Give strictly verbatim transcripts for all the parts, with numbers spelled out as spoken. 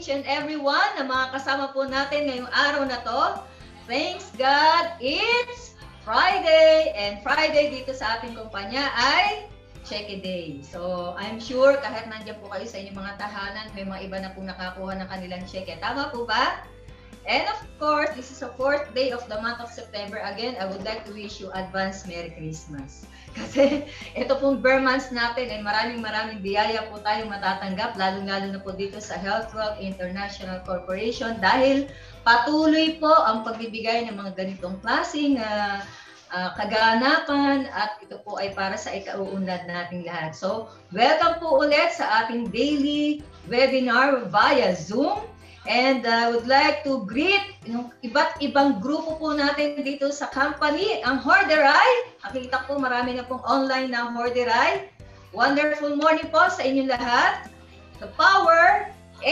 each and everyone na mga kasama po natin ngayong araw na to. Thanks God, it's Friday! And Friday dito sa ating kumpanya ay Check a Day. So, I'm sure kahit nandiyan po kayo sa inyong mga tahanan, may mga iba na po nakakuha ng kanilang check. Tama po ba? And of course, this is the fourth day of the month of September. Again, I would like to wish you advance Merry Christmas. Kasi ito pong bare months natin ay maraming maraming biyaya po tayong matatanggap, lalong-lalo na po dito sa Healthwealth International Corporation dahil patuloy po ang pagbibigay ng mga ganitong klaseng uh, uh, kaganapan at ito po ay para sa ikauunlad nating lahat. So, welcome po ulit sa ating daily webinar via Zoom. And I uh, would like to greet yung iba't ibang grupo po natin dito sa company, ang Horderay. Nakita po marami na pong online na Horderay. Wonderful morning po sa inyong lahat. The Power,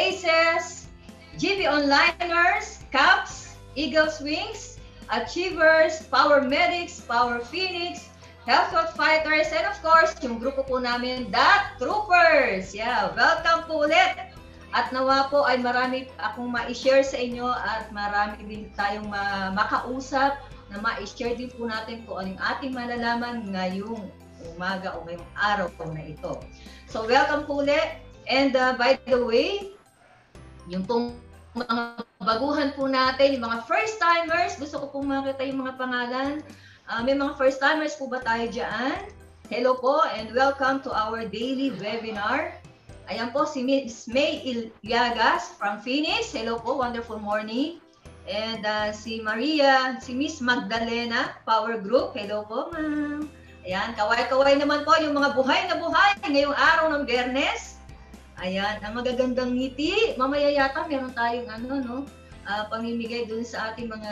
Aces, G B Onliners, Caps, Eagles Wings, Achievers, Power Medics, Power Phoenix, Healthwealth Fighters, and of course, yung grupo po namin, The Troopers. Yeah, welcome po ulit. At nawa po ay marami akong ma-share sa inyo at marami din tayong ma makausap na ma-share din po natin kung anong ating malalaman ngayong umaga o ngayong araw po na ito. So welcome po ulit. And uh, by the way, yung pong mga baguhan po natin, yung mga first-timers, gusto ko pong makita yung mga pangalan. Uh, may mga first-timers po ba tayo dyan? Hello po and welcome to our daily webinar. Ayan po, si Miss May Ilyagas from Phoenix. Hello po, wonderful morning. And uh, si Maria, si Miss Magdalena, Power Group. Hello po, ma'am. Ayan, kaway-kaway naman po yung mga buhay na buhay ngayong araw ng Biyernes. Ayan, ang magagandang ngiti. Mamaya yata meron tayong ano, no, uh, pamimigay dun sa ating mga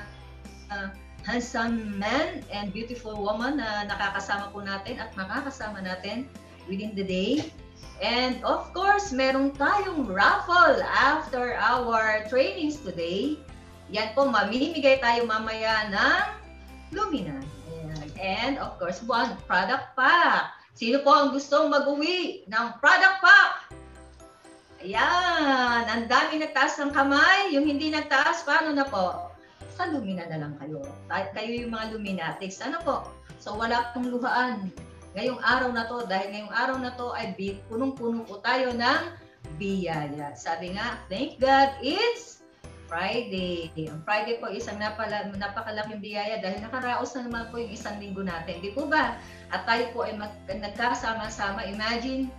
uh, handsome man and beautiful woman na nakakasama po natin at makakasama natin within the day. And of course, meron tayong raffle after our trainings today. Yan po, mamimigay tayo mamaya ng Lumina. Ayan. And of course, one product pack. Sino po ang gustong mag-uwi ng product pack? Ayan, ang dami nagtaas ng kamay. Yung hindi nagtaas, paano na po? Sa Lumina na lang kayo. Kayo yung mga Luminatics. Ano po? So wala pong luhaan. Ngayong araw na to, dahil ngayong araw na to ay punong-puno po tayo ng biyaya. Sabi nga, thank God it's Friday. Ang Friday po isang napala, napakalaking biyaya dahil nakaraos na naman po yung isang linggo natin. Di po ba? At tayo po ay mag, nagkasama-sama. Imagine,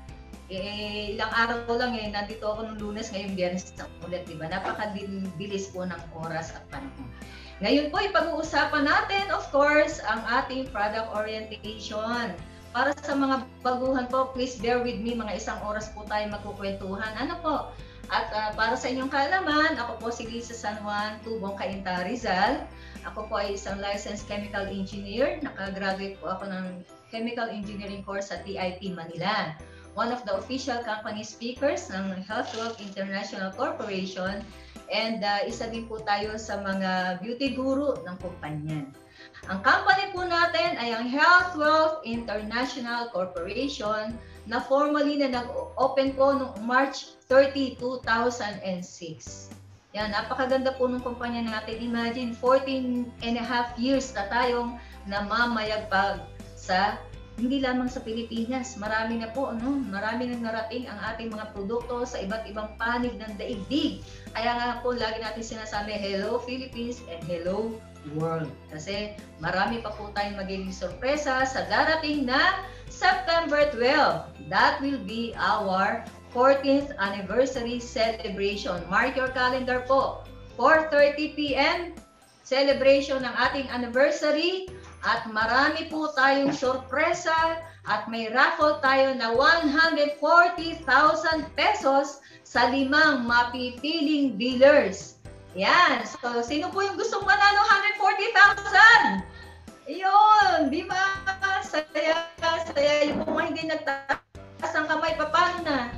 eh, ilang araw lang eh, nandito ako nung Lunes, ngayong Biyernes na ulit. Diba? Napakabilis po ng oras at panahon. Ngayon po, ipag-uusapan natin, of course, ang ating product orientation. Para sa mga baguhan po, please bear with me, mga isang oras po tayo magkukwentuhan. Ano po? At uh, para sa inyong kaalaman, ako po si Lisa San Juan, Tubong Cainta, Rizal. Ako po ay isang licensed chemical engineer. Nakagraduate po ako ng chemical engineering course sa T I P Manila. One of the official company speakers ng Healthwealth International Corporation. And uh, isa din po tayo sa mga beauty guru ng kumpanya. Ang company po natin ay ang Healthwealth International Corporation na formally na nag-open po noong March thirtieth, two thousand six. Yan, napakaganda po ng kumpanya natin. Imagine, fourteen and a half years na tayong namamayagpag sa, hindi lamang sa Pilipinas. Marami na po, ano, marami nang narating ang ating mga produkto sa iba't ibang panig ng daigdig. Kaya nga po, lagi natin sinasabi, hello Philippines and hello world. Kasi marami pa po tayong magiging sorpresa sa darating na September twelfth. That will be our fourteenth anniversary celebration. Mark your calendar po. four thirty p m celebration ng ating anniversary at marami po tayong sorpresa at may raffle tayo na one hundred forty thousand pesos sa limang mapipiling dealers. Yan. So, sino po yung gustong manalo one hundred forty thousand? Ayun. Di ba? Saya, saya. Yung po mga hindi nagtaas ang kamay, paano na?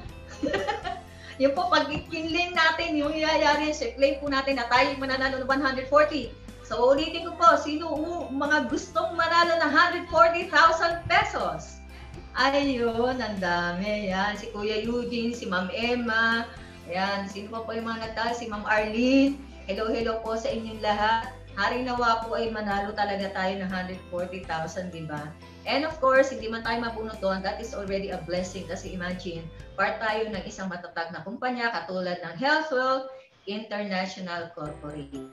Yung po, pag kinlink natin, yung iyayari, so claim po natin na tayo mananalo ng one hundred forty. So, ulitin ko po, sino mga gustong manalo ng one hundred forty thousand pesos? Ayun, ang dami. Yan. Si Kuya Eugene, si Ma'am Emma, Ayan, sino pa po yung mga nagtalo? Si Ma'am Arlene. Hello, hello po sa inyong lahat. Haring nawa po ay manalo talaga tayo ng one hundred forty thousand, di ba? And of course, hindi man tayo mabunot doon, that is already a blessing. Kasi imagine, part tayo ng isang matatag na kumpanya katulad ng Healthwell International Corporation.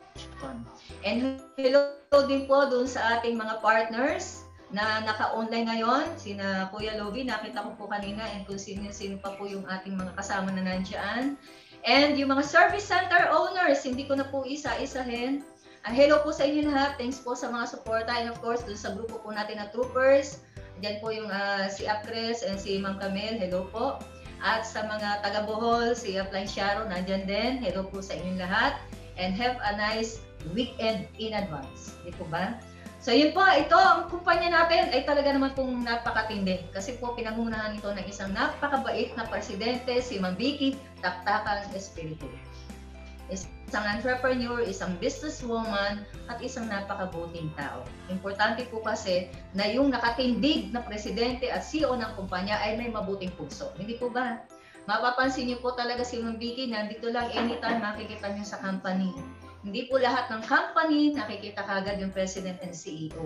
And hello din po doon sa ating mga partners na naka-online ngayon, sina Kuya Lovie, nakita ko po kanina, and kung sino-sino pa po yung ating mga kasama na nandiyan. And yung mga service center owners, hindi ko na po isa-isahin. Uh, hello po sa inyo lahat, thanks po sa mga suporta, and of course, doon sa grupo po natin na Troopers, dyan po yung uh, si Acres and si Ma'am Camel, hello po. At sa mga taga-Bohol, si Upline Sharon, nandyan din, hello po sa inyong lahat. And have a nice weekend in advance, di po ba? So yun po, ito ang kumpanya natin ay talaga naman pong napakatindi. Kasi po pinangunahan ito ng isang napakabait na presidente, si Ma'am Vicky Taktakan Espiritu. Isang entrepreneur, isang businesswoman, at isang napakabuting tao. Importante po kasi na yung nakatindig na presidente at C E O ng kumpanya ay may mabuting puso. Hindi po ba? Mapapansin niyo po talaga si Ma'am Vicky, nandito lang anytime makikita niyo sa company. Hindi po lahat ng company nakikita kagad yung President and C E O.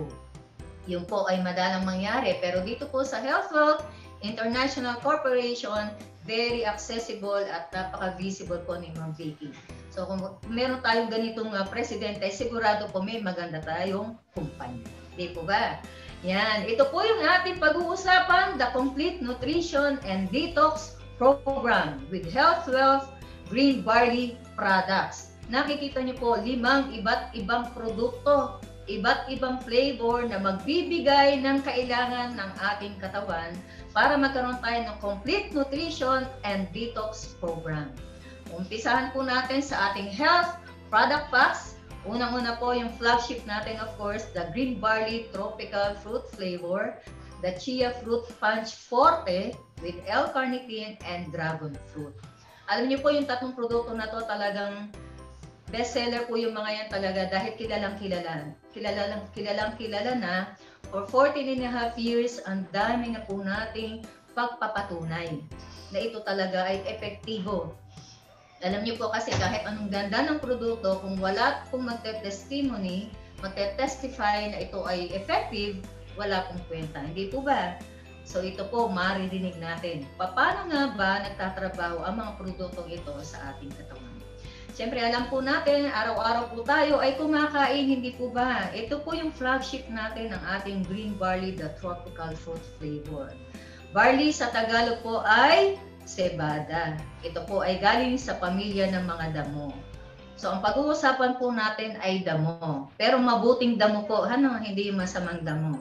Yun po ay madalang mangyari. Pero dito po sa Healthwell International Corporation, very accessible at napaka-visible po ni Ma'am Vicky. So kung meron tayong ganitong uh, presidente, sigurado po may maganda tayong kumpanya. Di po ba? Yan. Ito po yung ating pag-uusapan, the Complete Nutrition and Detox Program with Healthwell Green Barley Products. Nakikita niyo po limang iba't ibang produkto, iba't ibang flavor na magbibigay ng kailangan ng ating katawan para magkaroon tayo ng complete nutrition and detox program. Umpisahan po natin sa ating health product packs. Unang-una po yung flagship natin, of course, the Green Barley Tropical Fruit Flavor, the Chia Fruit Punch Forte with L-carnitine and Dragon Fruit. Alam niyo po yung tatlong produkto na to talagang bestseller po yung mga yan talaga dahil kilalang kilala. Kilalang kilalang kilala na for fourteen and a half years, ang dami na po nating pagpapatunay na ito talaga ay epektibo. Alam niyo po kasi kahit anong ganda ng produkto, kung wala pong magte-testimony, magte-testify na ito ay effective, wala pong kwenta. Hindi po ba? So ito po, maririnig natin. Paano nga ba nagtatrabaho ang mga produktong ito sa ating katawan? Siyempre, alam po natin, araw-araw po tayo ay kumakain, hindi po ba? Ito po yung flagship natin ng ating Green Barley, the Tropical Fruit Flavor. Barley sa Tagalog po ay cebada. Ito po ay galing sa pamilya ng mga damo. So, ang pag-uusapan po natin ay damo. Pero mabuting damo po, ano, hindi yung masamang damo.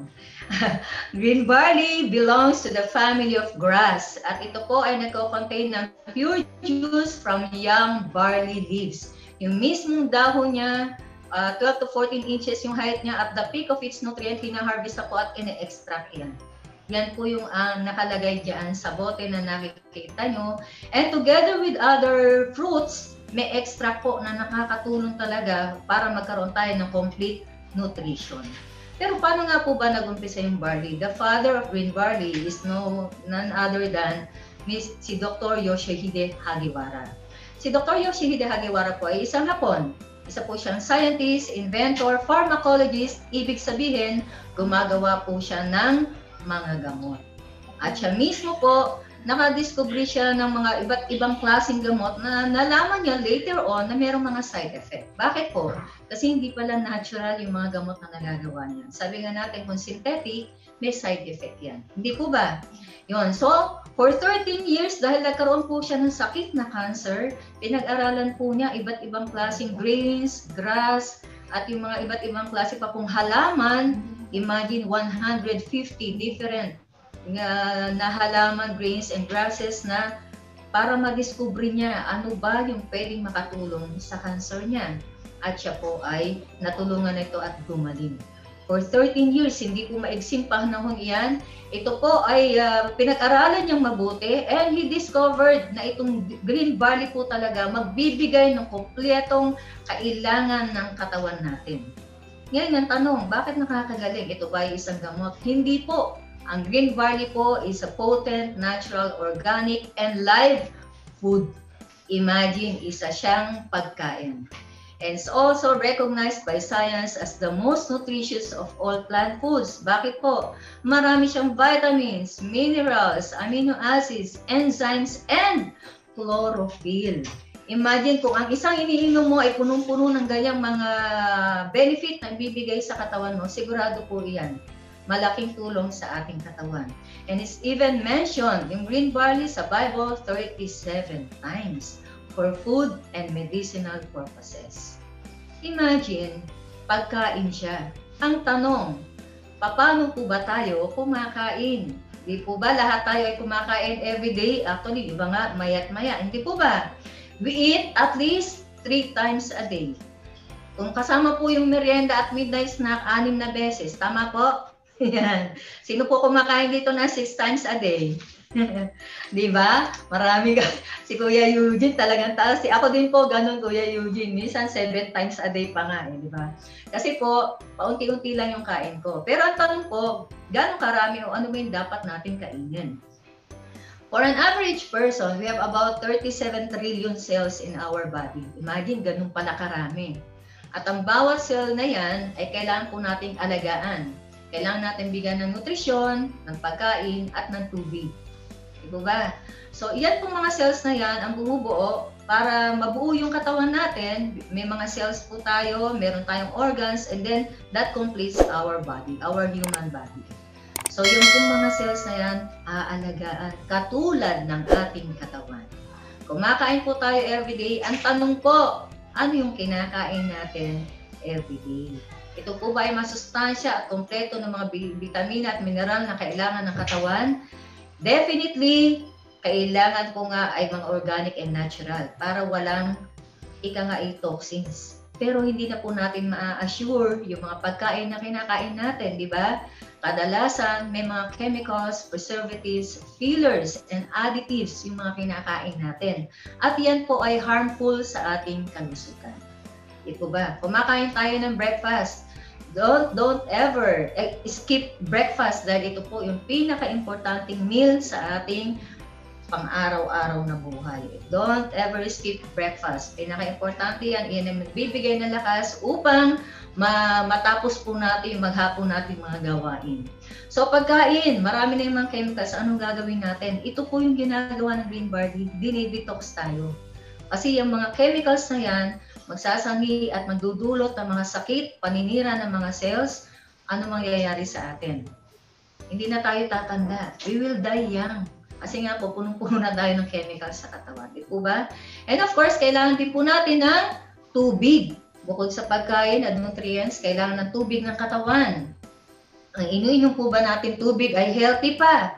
Green barley belongs to the family of grass. At ito po ay nagko-contain ng pure juice from young barley leaves. Yung mismong dahon niya, uh, twelve to fourteen inches yung height niya, at the peak of its nutrient, pina-harvest na po at ine-extract yan. Yan po yung uh, nakalagay dyan sa bote na nakikita nyo. And together with other fruits, may extract po na nakakatulong talaga para magkaroon tayo ng complete nutrition. Pero paano nga po ba nag-umpisa yung barley? The father of green barley is no none other than Miss si Doctor Yoshihide Hagiwara. Si Doctor Yoshihide Hagiwara po ay isang Hapon. Isa po siyang scientist, inventor, pharmacologist. Ibig sabihin, gumagawa po siya ng mga gamot. At siya mismo po, nakadiscover siya ng mga iba't ibang klaseng gamot na nalaman niya later on na mayroong mga side effect. Bakit po? Kasi hindi pala natural yung mga gamot na nagagawa niya. Sabi nga natin kung synthetic, may side effect yan. Hindi po ba? Yun. So, for thirteen years, dahil nagkaroon po siya ng sakit na cancer, pinag-aralan po niya iba't ibang klaseng grains, grass, at yung mga iba't ibang klase pa pong halaman. Imagine one hundred fifty different na, na halaman, grains, and grasses na para madiscover niya ano ba yung pwedeng makatulong sa cancer niya. At siya po ay natulungan nito at gumaling. For thirteen years, hindi po maigsim panahon iyan. Ito po ay uh, pinag-aralan niyang mabuti, and he discovered na itong green barley po talaga magbibigay ng kompletong kailangan ng katawan natin. Ngayon ang tanong, bakit nakakagaling? Ito ba ay isang gamot? Hindi po. Ang green barley po is a potent, natural, organic, and live food. Imagine, isa siyang pagkain. And it's also recognized by science as the most nutritious of all plant foods. Bakit po? Marami siyang vitamins, minerals, amino acids, enzymes, and chlorophyll. Imagine kung ang isang iniinom mo ay punong-puno ng ganyang mga benefit na bibigay sa katawan mo, sigurado po iyan. Malaking tulong sa ating katawan. And it's even mentioned in green barley sa Bible thirty-seven times. For food and medicinal purposes. Imagine, pagkain siya. Ang tanong, paano po ba tayo kumakain? Di po ba lahat tayo ay kumakain everyday? Actually, iba nga, mayat maya. Hindi po ba? We eat at least three times a day. Kung kasama po yung merienda at midnight snack, anim na beses. Tama po? Yan. Sino po kumakain dito na six times a day? Di ba? Marami ka. Si Kuya Eugene talagang taas. Si ako din po, ganun Kuya Eugene. Minsan seven times a day pa nga eh, di ba? Kasi po, paunti-unti lang yung kain ko. Pero ang tanong po, gano'ng karami o ano ba yung dapat natin kainin? For an average person, we have about thirty-seven trillion cells in our body. Imagine, ganun pala karami. At ang bawat cell na yan ay kailangan po nating alagaan. Kailangan natin bigyan ng nutrisyon, ng pagkain, at ng tubig. Diba ba? So, iyan pong mga cells na yan ang bumubuo para mabuo yung katawan natin. May mga cells po tayo, meron tayong organs, and then that completes our body, our human body. So, yung pong mga cells na yan, aalagaan katulad ng ating katawan. Kumakain po tayo everyday. Ang tanong po, ano yung kinakain natin everyday? Ito po ba ay masustansya at kompleto ng mga vitamina at mineral na kailangan ng katawan? Definitely, kailangan po nga ay mga organic and natural para walang ika nga toxins. Pero hindi na po natin ma-assure yung mga pagkain na kinakain natin, di ba? Kadalasan, may mga chemicals, preservatives, fillers, and additives yung mga kinakain natin. At yan po ay harmful sa ating kalusugan. Ito ba? Kumakain tayo ng breakfast. Don't, don't ever skip breakfast dahil ito po yung pinaka-importanting meal sa ating pang-araw-araw na buhay. Don't ever skip breakfast. Pinaka-importante yan, yan ang magbibigay ng lakas upang ma matapos po natin yung maghapon natin mga gawain. So pagkain, marami na yung mga chemicals. Anong gagawin natin? Ito po yung ginagawa ng Green Barley, dinidetox tayo. Kasi yung mga chemicals na yan, magsasangi at magdudulot ng mga sakit, paninira ng mga cells, ano mangyayari sa atin? Hindi na tayo tatanda. We will die young. Kasi nga po, punong-puno na tayo ng chemicals sa katawan. Di po ba? And of course, kailangan din po natin ng tubig. Bukod sa pagkain at nutrients, kailangan ng tubig ng katawan. Ang iniinom po ba natin tubig ay healthy pa?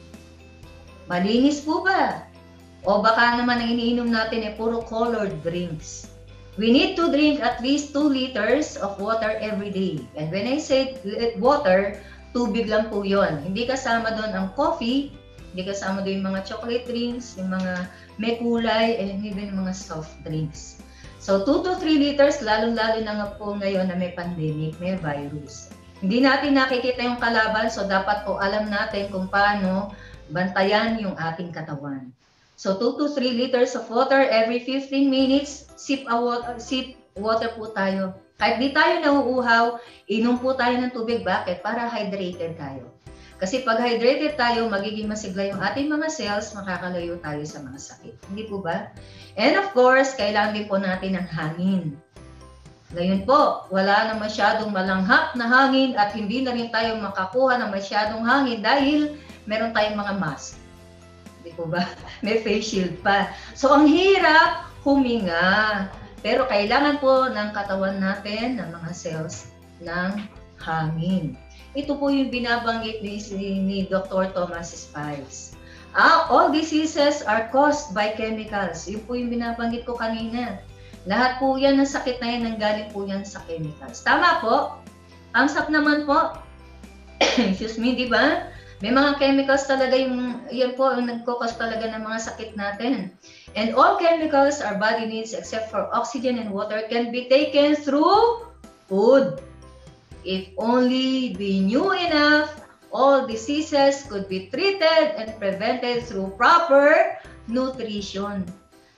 Malinis po ba? O baka naman ang iniinom natin ay puro colored drinks. We need to drink at least two liters of water every day. And when I say water, tubig lang po yun. Hindi kasama doon ang coffee, hindi kasama doon yung mga chocolate drinks, yung mga may kulay, and even mga soft drinks. So two to three liters, lalong-lalo na nga po ngayon na may pandemic, may virus. Hindi natin nakikita yung kalaban, so dapat po alam natin kung paano bantayan yung ating katawan. So two to three liters of water every fifteen minutes, sip, a water, sip water po tayo. Kahit di tayo nauuhaw, inom po tayo ng tubig. Bakit? Para hydrated tayo. Kasi pag hydrated tayo, magiging masigla yung ating mga cells, makakalayo tayo sa mga sakit. Hindi po ba? And of course, kailangan din po natin ng hangin. Ngayon po, wala na masyadong malanghap na hangin at hindi na rin tayo makakuha ng masyadong hangin dahil meron tayong mga mask. Di po ba? May face shield pa. So, ang hirap huminga. Pero kailangan po ng katawan natin, ng mga cells, ng hangin. Ito po yung binabanggit ni, ni Doctor Thomas Spies. Ah, all diseases are caused by chemicals. Yun po yung binabanggit ko kanina. Lahat po yan ng sakit na yan, nanggaling po yan sa chemicals. Tama po? Ang sak naman po. Excuse me, di ba? May mga chemicals talaga yung, yan po, yung nagkukos talaga ng mga sakit natin. And all chemicals our body needs except for oxygen and water can be taken through food. If only we knew enough, all diseases could be treated and prevented through proper nutrition.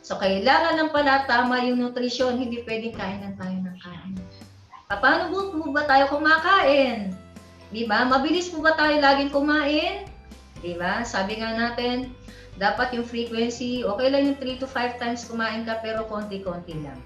So, kailangan lang pala tama yung nutrisyon, hindi pwedeng kain lang tayo ng kain. Paano po ba tayo kumakain? Di ba? Mabilis po ba tayo laging kumain? Di ba? Sabi nga natin, dapat yung frequency, okay lang yung three to five times kumain ka, pero konti-konti lang.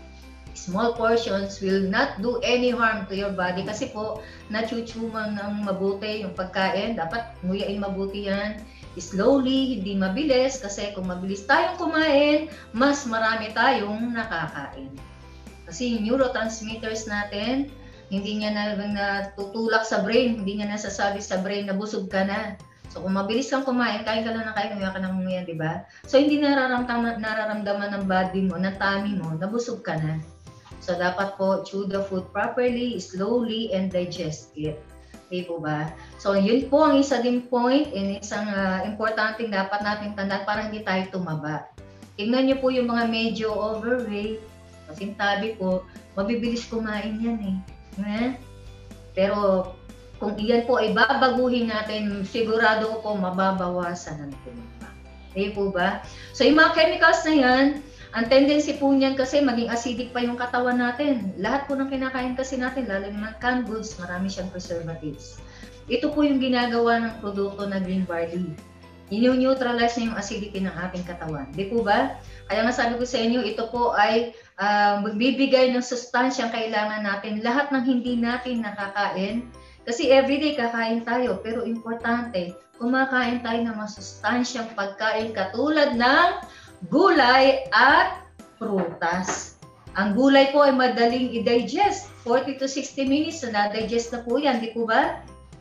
Small portions will not do any harm to your body kasi po, nachuchuman ng mabuti yung pagkain. Dapat nguyain mabuti yan. Slowly, hindi mabilis kasi kung mabilis tayong kumain, mas marami tayong nakakain. Kasi yung neurotransmitters natin, hindi niya na natutulak sa brain, hindi niya nasasabi sa brain na busog ka na. So kung mabilis kang kumain, kain ka lang na kain, nguya ka ng nguya, di ba? So hindi nararamdaman, nararamdaman ng body mo, ng tummy mo, na busog ka na. So dapat po, chew the food properly, slowly, and digest it. Di po ba? So yun po ang isa din point, and isang uh, importanteng dapat natin tandaan para hindi tayo tumaba. Tingnan niyo po yung mga medyo overweight, masintabi po, mabibilis kumain yan eh. Eh? Pero kung iyan po ay babaguhin natin, sigurado ko po mababawasan ng tumaba. Di po ba? So yung mga chemicals na yan, ang tendency po niyan kasi maging acidic pa yung katawan natin. Lahat po ng kinakain kasi natin, lalo na ng canned goods, marami siyang preservatives. Ito po yung ginagawa ng produkto na green barley. I-neutralize niya yung acidity ng ating katawan. Di po ba? Kaya nga sabi ko sa inyo, ito po ay uh, magbibigay ng sustansyang kailangan natin. Lahat ng hindi natin nakakain, kasi everyday kakain tayo, pero importante, kumakain tayo ng masustansyang pagkain katulad ng gulay at prutas. Ang gulay po ay madaling i-digest. forty to sixty minutes na na-digest na po yan, di po ba?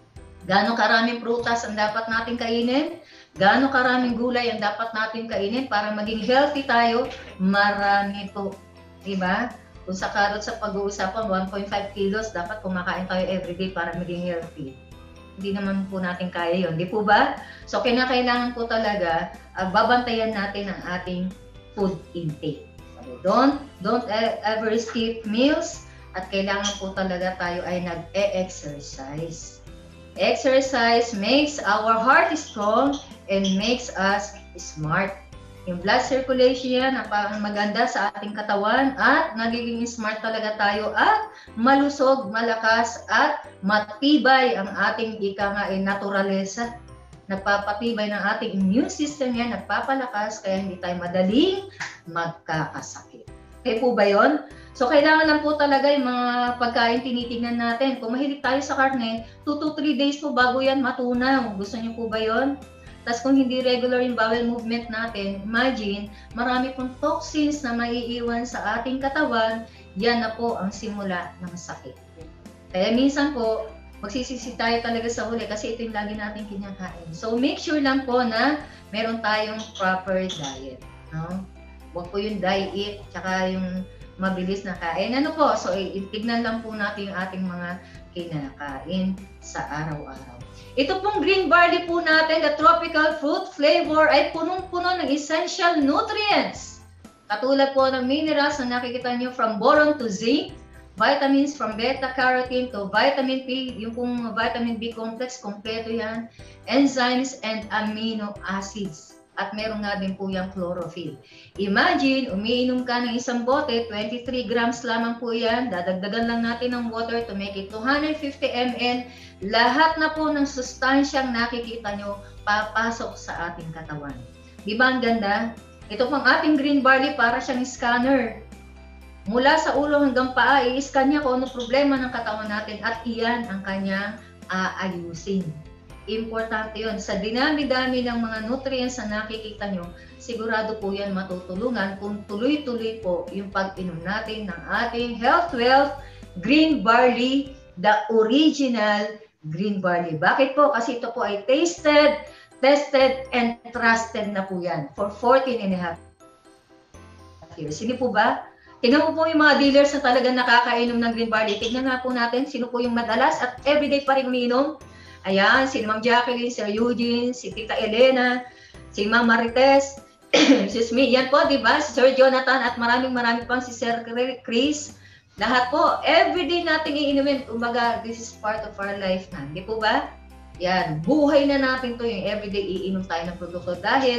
Gaano karaming prutas ang dapat natin kainin? Gaano karaming gulay ang dapat natin kainin para maging healthy tayo? Marami po. Di ba? Kung sa carrot sa pag-uusapan, one point five kilos, dapat kumakain tayo everyday para maging healthy. Hindi naman po natin kaya yun. Di po ba? So, kinakailangan po talaga, uh, babantayan natin ang ating food intake. So, don't, don't ever skip meals at kailangan po talaga tayo ay nag-e-exercise. Exercise makes our heart strong and makes us smart. Yung blood circulation yan, ang maganda sa ating katawan at nagiging smart talaga tayo at malusog, malakas at matibay ang ating ika nga ay naturalesa. Nagpapatibay ng ating immune system yan, nagpapalakas kaya hindi tayo madaling magkakasakit. Okay po ba yun? So kailangan lang po talaga yung mga pagkain tinitingnan natin. Kung mahilig tayo sa karne, two to three days po bago yan matunaw. Gusto niyo po ba yun? Tapos kung hindi regular yung bowel movement natin, imagine, marami pong toxins na maiiwan sa ating katawan, yan na po ang simula ng sakit. Kaya minsan po, magsisisi tayo talaga sa huli kasi ito yung lagi natin kinakain. So make sure lang po na meron tayong proper diet. No? Huwag po yung diet, tsaka yung mabilis na kain. Ano po? So itignan lang po natin yung ating mga kinakain sa araw-araw. Ito pong green barley po natin, the tropical fruit flavor ay punong-puno ng essential nutrients. Katulad po ng minerals na nakikita nyo from boron to zinc, vitamins from beta-carotene to vitamin B, yung pong vitamin B complex, kompleto yan, enzymes and amino acids. At meron nga din po yung chlorophyll. Imagine, umiinom ka ng isang bote, twenty-three grams lamang po yan. Dadagdagan lang natin ng water to make it two hundred fifty milliliters. Lahat na po ng sustansyang nakikita nyo, papasok sa ating katawan. Di ba ang ganda? Ito pang ating green barley para siyang scanner. Mula sa ulo hanggang paa, i-scan niya kung ano problema ng katawan natin at iyan ang kanyang aayusin. Importante yun. Sa dinami-dami ng mga nutrients na nakikita nyo, sigurado po yan matutulungan kung tuloy-tuloy po yung pag-inom natin ng ating Health Wealth Green Barley, the original green barley. Bakit po? Kasi ito po ay tasted, tested, and trusted na po yan for fourteen and a half years. Hindi po ba? Tingnan mo po yung mga dealers na talagang nakakainom ng green barley. Tingnan nga po natin sino po yung madalas at everyday pa rin umiinom. Ayan, si Ma'am Jacqueline, Sir Eugene, si Tita Elena, si Ma'am Marites, excuse me, yan po, di ba? Si Sir Jonathan at maraming maraming pang si Sir Chris. Lahat po, everyday natin iinumin. Umaga, this is part of our life na. Di po ba? Yan, buhay na natin to yung everyday iinom tayo ng produkto dahil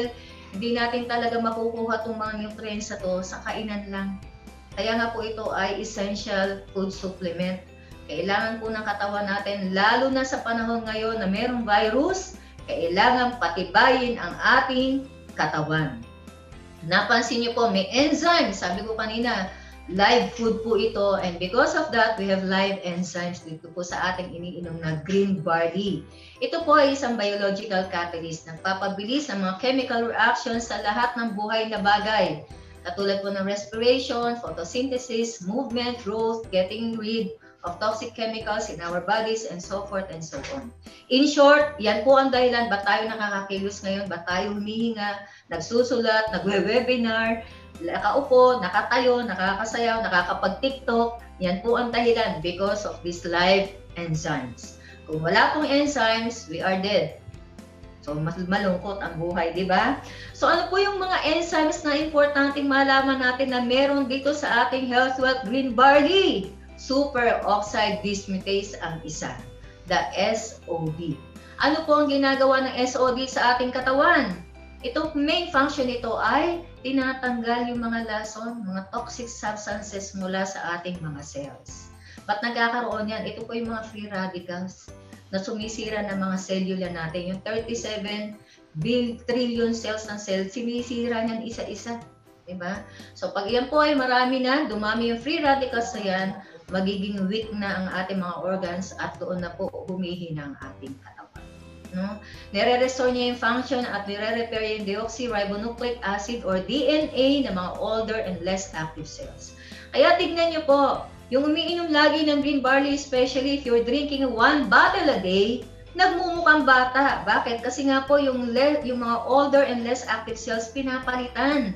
Hindi natin talaga makukuha itong mga nutrients na to sa kainan lang. Kaya nga po ito ay essential food supplement. Kailangan po ng katawan natin, lalo na sa panahon ngayon na mayroong virus, kailangan patibayin ang ating katawan. Napansin niyo po, may enzyme. Sabi ko kanina, live food po ito, and because of that, we have live enzymes dito po sa ating iniinom na green barley. Ito po ay isang biological catalyst, nagpapabilis ng mga chemical reactions sa lahat ng buhay na bagay. Katulad po ng respiration, photosynthesis, movement, growth, getting rid of toxic chemicals in our bodies, and so forth and so on. In short, yan po ang dahilan ba't tayo nakakakilos ngayon, ba't tayo humihinga, nagsusulat, nagwe-webinar, nakaupo, nakatayo, nakakasayaw, nakakapag-TikTok. Yan po ang dahilan because of these live enzymes. Kung wala pong enzymes, we are dead. So, mas malungkot ang buhay, di ba? So, ano po yung mga enzymes na importanteng malaman natin na meron dito sa ating Health Wealth Green Barley? Superoxide dismutase ang isa, the S O D. Ano po ang ginagawa ng S O D sa ating katawan? Ito, main function nito ay tinatanggal yung mga lason, mga toxic substances mula sa ating mga cells. Ba't nagkakaroon yan? Ito po yung mga free radicals na sumisira ng mga cellula natin. Yung thirty-seven trillion cells ng cell, sinisira niyan isa-isa. Diba? So pag yan po ay marami na, dumami yung free radicals na yan, magiging weak na ang ating mga organs at doon na po humihina ang ating katawan. No? Nire-restore niya yung function at nire-repair yung deoxyribonucleic acid or D N A ng mga older and less active cells. Kaya tignan niyo po, yung umiinom lagi ng green barley, especially if you're drinking one bottle a day, nagmumukhang bata. Bakit? Kasi nga po yung, yung mga older and less active cells pinapalitan.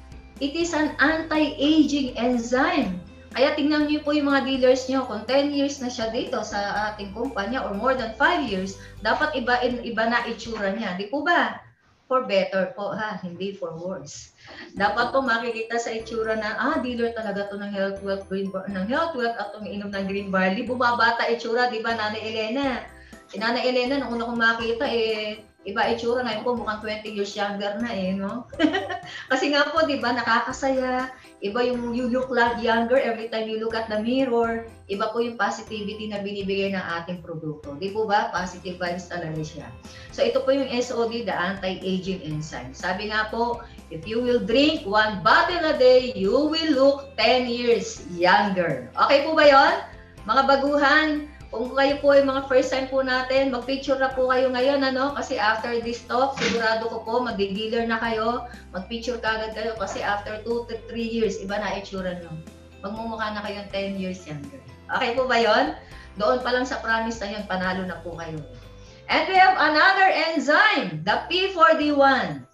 It is an anti-aging enzyme. Kaya tingnan niyo po yung mga dealers niyo, kung ten years na siya dito sa ating kumpanya or more than five years, dapat iba, iba na itsura niya. Di po ba? For better po ha, hindi for worse. Dapat po makikita sa itsura na, ah, dealer talaga to ng Health Wealth Green Bar, ng Health Wealth at umiinom ng green barley. Bumabata itsura, di ba, Nanay Elena? Si Nanay Elena, nung una kong makita, eh, iba itsura, ngayon po mukhang twenty years younger na eh, no? Kasi nga po, di ba, nakakasaya, iba yung you look like younger every time you look at the mirror, iba po yung positivity na binibigay ng ating produkto. Di po ba? Positive vibes talaga siya. So ito po yung S O D, the anti-aging enzyme. Sabi nga po, if you will drink one bottle a day, you will look ten years younger. Okay po ba yon? Mga baguhan, kung kayo po ay mga first time po natin, mag-picture na po kayo ngayon, ano? Kasi after this talk, sigurado ko po, mag-dealer na kayo, mag-picture kagad kayo kasi after two to three years, iba na itsura nyo. Magmumukha na kayong ten years younger. Okay po ba yon? Doon pa lang sa promise na yun, panalo na po kayo. And we have another enzyme, the P four D one.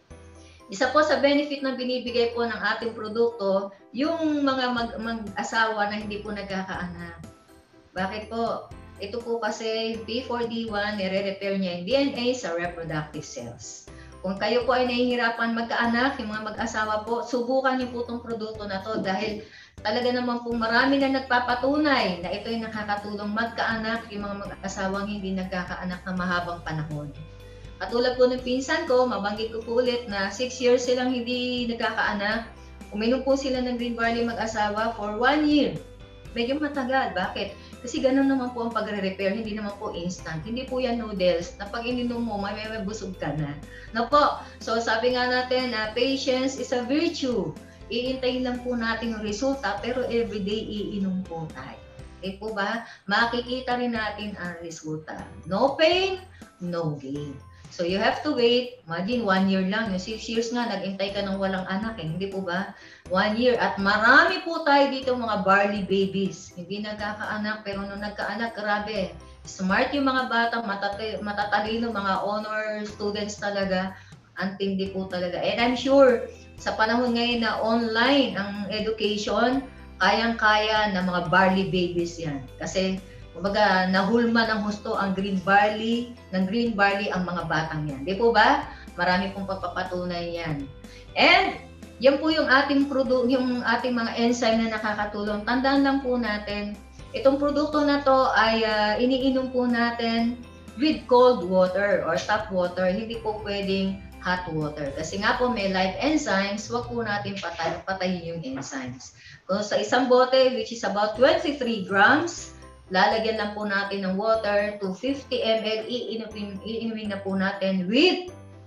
Isa po sa benefit na binibigay po ng ating produkto, yung mga mag-asawa na hindi po nagkakaanak. Bakit po? Ito po kasi P four D one, nire-repair niya yung D N A sa reproductive cells. Kung kayo po ay nahihirapan magkaanak, yung mga mag-asawa po, subukan niyo po itong produkto na to dahil talaga naman po marami na nagpapatunay na ito ay nakakatulong magkaanak yung mga mag-asawang hindi nagkakaanak na mahabang panahon. Katulad po ng pinsan ko, mabanggit ko po ulit na six years silang hindi nagkakaanak. Uminom po sila ng green barley mag-asawa for one year. Medyo matagal. Bakit? Kasi ganun naman po ang pagre-repair, hindi naman po instant. Hindi po yan noodles, na pag ininom mo, may, may busog ka na. No po, so sabi nga natin, uh, patience is a virtue. Iintayin lang po natin yung resulta, pero everyday iinom po tayo. Okay po ba? Makikita rin natin ang resulta. No pain, no gain. So you have to wait, imagine one year lang, yung six years nga, nag-intay ka ng walang anak eh, hindi po ba? One year, at marami po tayo dito mga barley babies, hindi nagkakaanak, pero nung nagkaanak, grabe, smart yung mga bata, matat matatalino, mga honor students talaga, ang tindi po talaga. And I'm sure, sa panahon ngayon na online ang education, kayang-kaya ng mga barley babies yan. Kasi, kumbaga, nahulma ng husto ang green barley, ng green barley ang mga batang yan. Di po ba? Marami pong pagpapatunay yan. And, yan po yung ating product, yung ating mga enzyme na nakakatulong. Tandaan lang po natin, itong produkto na to ay uh, iniinom po natin with cold water or tap water. Hindi po pwedeng hot water. Kasi nga po may live enzymes, wag po natin patay, patayin yung enzymes. Kung sa isang bote, which is about twenty-three grams, lalagyan lang po natin ng water, two hundred fifty milliliters, iinumin, iinumin na po natin with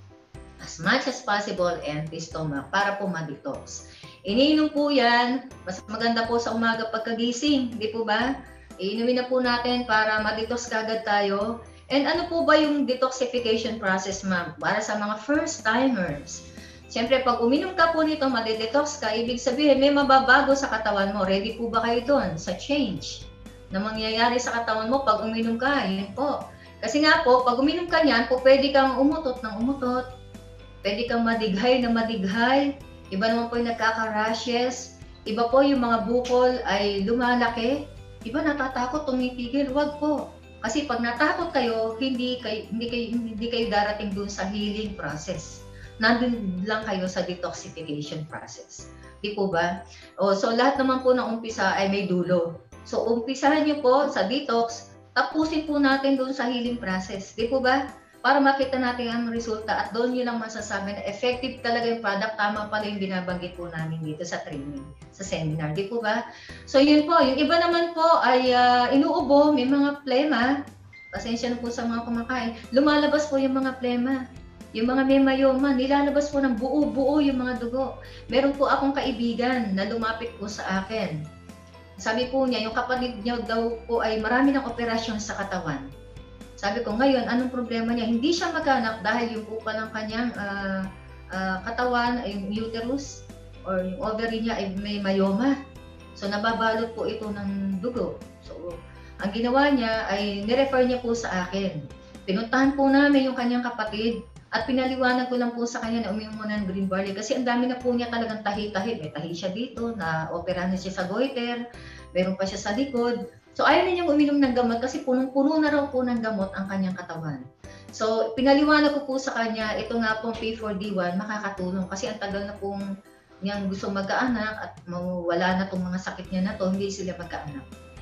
as much as possible empty stomach para po ma-detox. Iniinom po yan, mas maganda po sa umaga pagkagising, di po ba? Iinumin na po natin para ma-detox kagad tayo. And ano po ba yung detoxification process, ma'am? Para sa mga first-timers. Siyempre, pag uminom ka po nito, madidetox ka, ibig sabihin may mababago sa katawan mo. Ready po ba kayo doon sa change na mangyayari sa katawan mo pag uminom ka? Yun po. Kasi nga po, pag uminom ka niyan, po pwede kang umutot ng umutot. Pwede kang madighay na madighay. Iba naman po yung nagkaka-rashes. Iba po yung mga bukol ay lumalaki. Iba natatakot, tumitigil. Wag po. Kasi pag natakot kayo, hindi kayo, hindi kayo, hindi kayo darating dun sa healing process. Nandun lang kayo sa detoxification process. Di po ba? O, so lahat naman po ng umpisa ay may dulo. So umpisahan niyo po sa detox, tapusin po natin dun sa healing process. Di po ba? Para makita natin ang resulta at doon nyo lang masasabi na effective talaga yung product. Tama pala yung binabanggit po namin dito sa training, sa seminar. Di po ba? So yun po. Yung iba naman po ay uh, inuubo, may mga plema. Pasensya na po sa mga kumakain. Lumalabas po yung mga plema. Yung mga may mayoma, nilalabas po ng buo-buo yung mga dugo. Meron po akong kaibigan na lumapit po sa akin. Sabi po niya, yung kapatid niya daw po ay marami ng operasyon sa katawan. Sabi ko, ngayon, anong problema niya? Hindi siya magkaanak dahil yung upa ng kanyang uh, uh, katawan, yung uterus, or yung ovary niya ay may myoma. So, nababalot po ito ng dugo. So, ang ginawa niya ay nirefer niya po sa akin. Pinuntahan po namin yung kanyang kapatid at pinaliwanag ko lang po sa kanya na uminom muna ng green barley kasi ang dami na po niya talagang tahi-tahi. May tahi siya dito, na-operahan na siya sa goiter, meron pa siya sa likod. So, ayaw na niyang uminom ng gamot kasi punong-puno na raw po ng gamot ang kanyang katawan. So, pinaliwanag ko po sa kanya, ito nga pong P four D one, makakatulong kasi ang tagal na pong niyang gusto magkaanak at mawala na itong mga sakit niya na to, hindi sila magkaanak.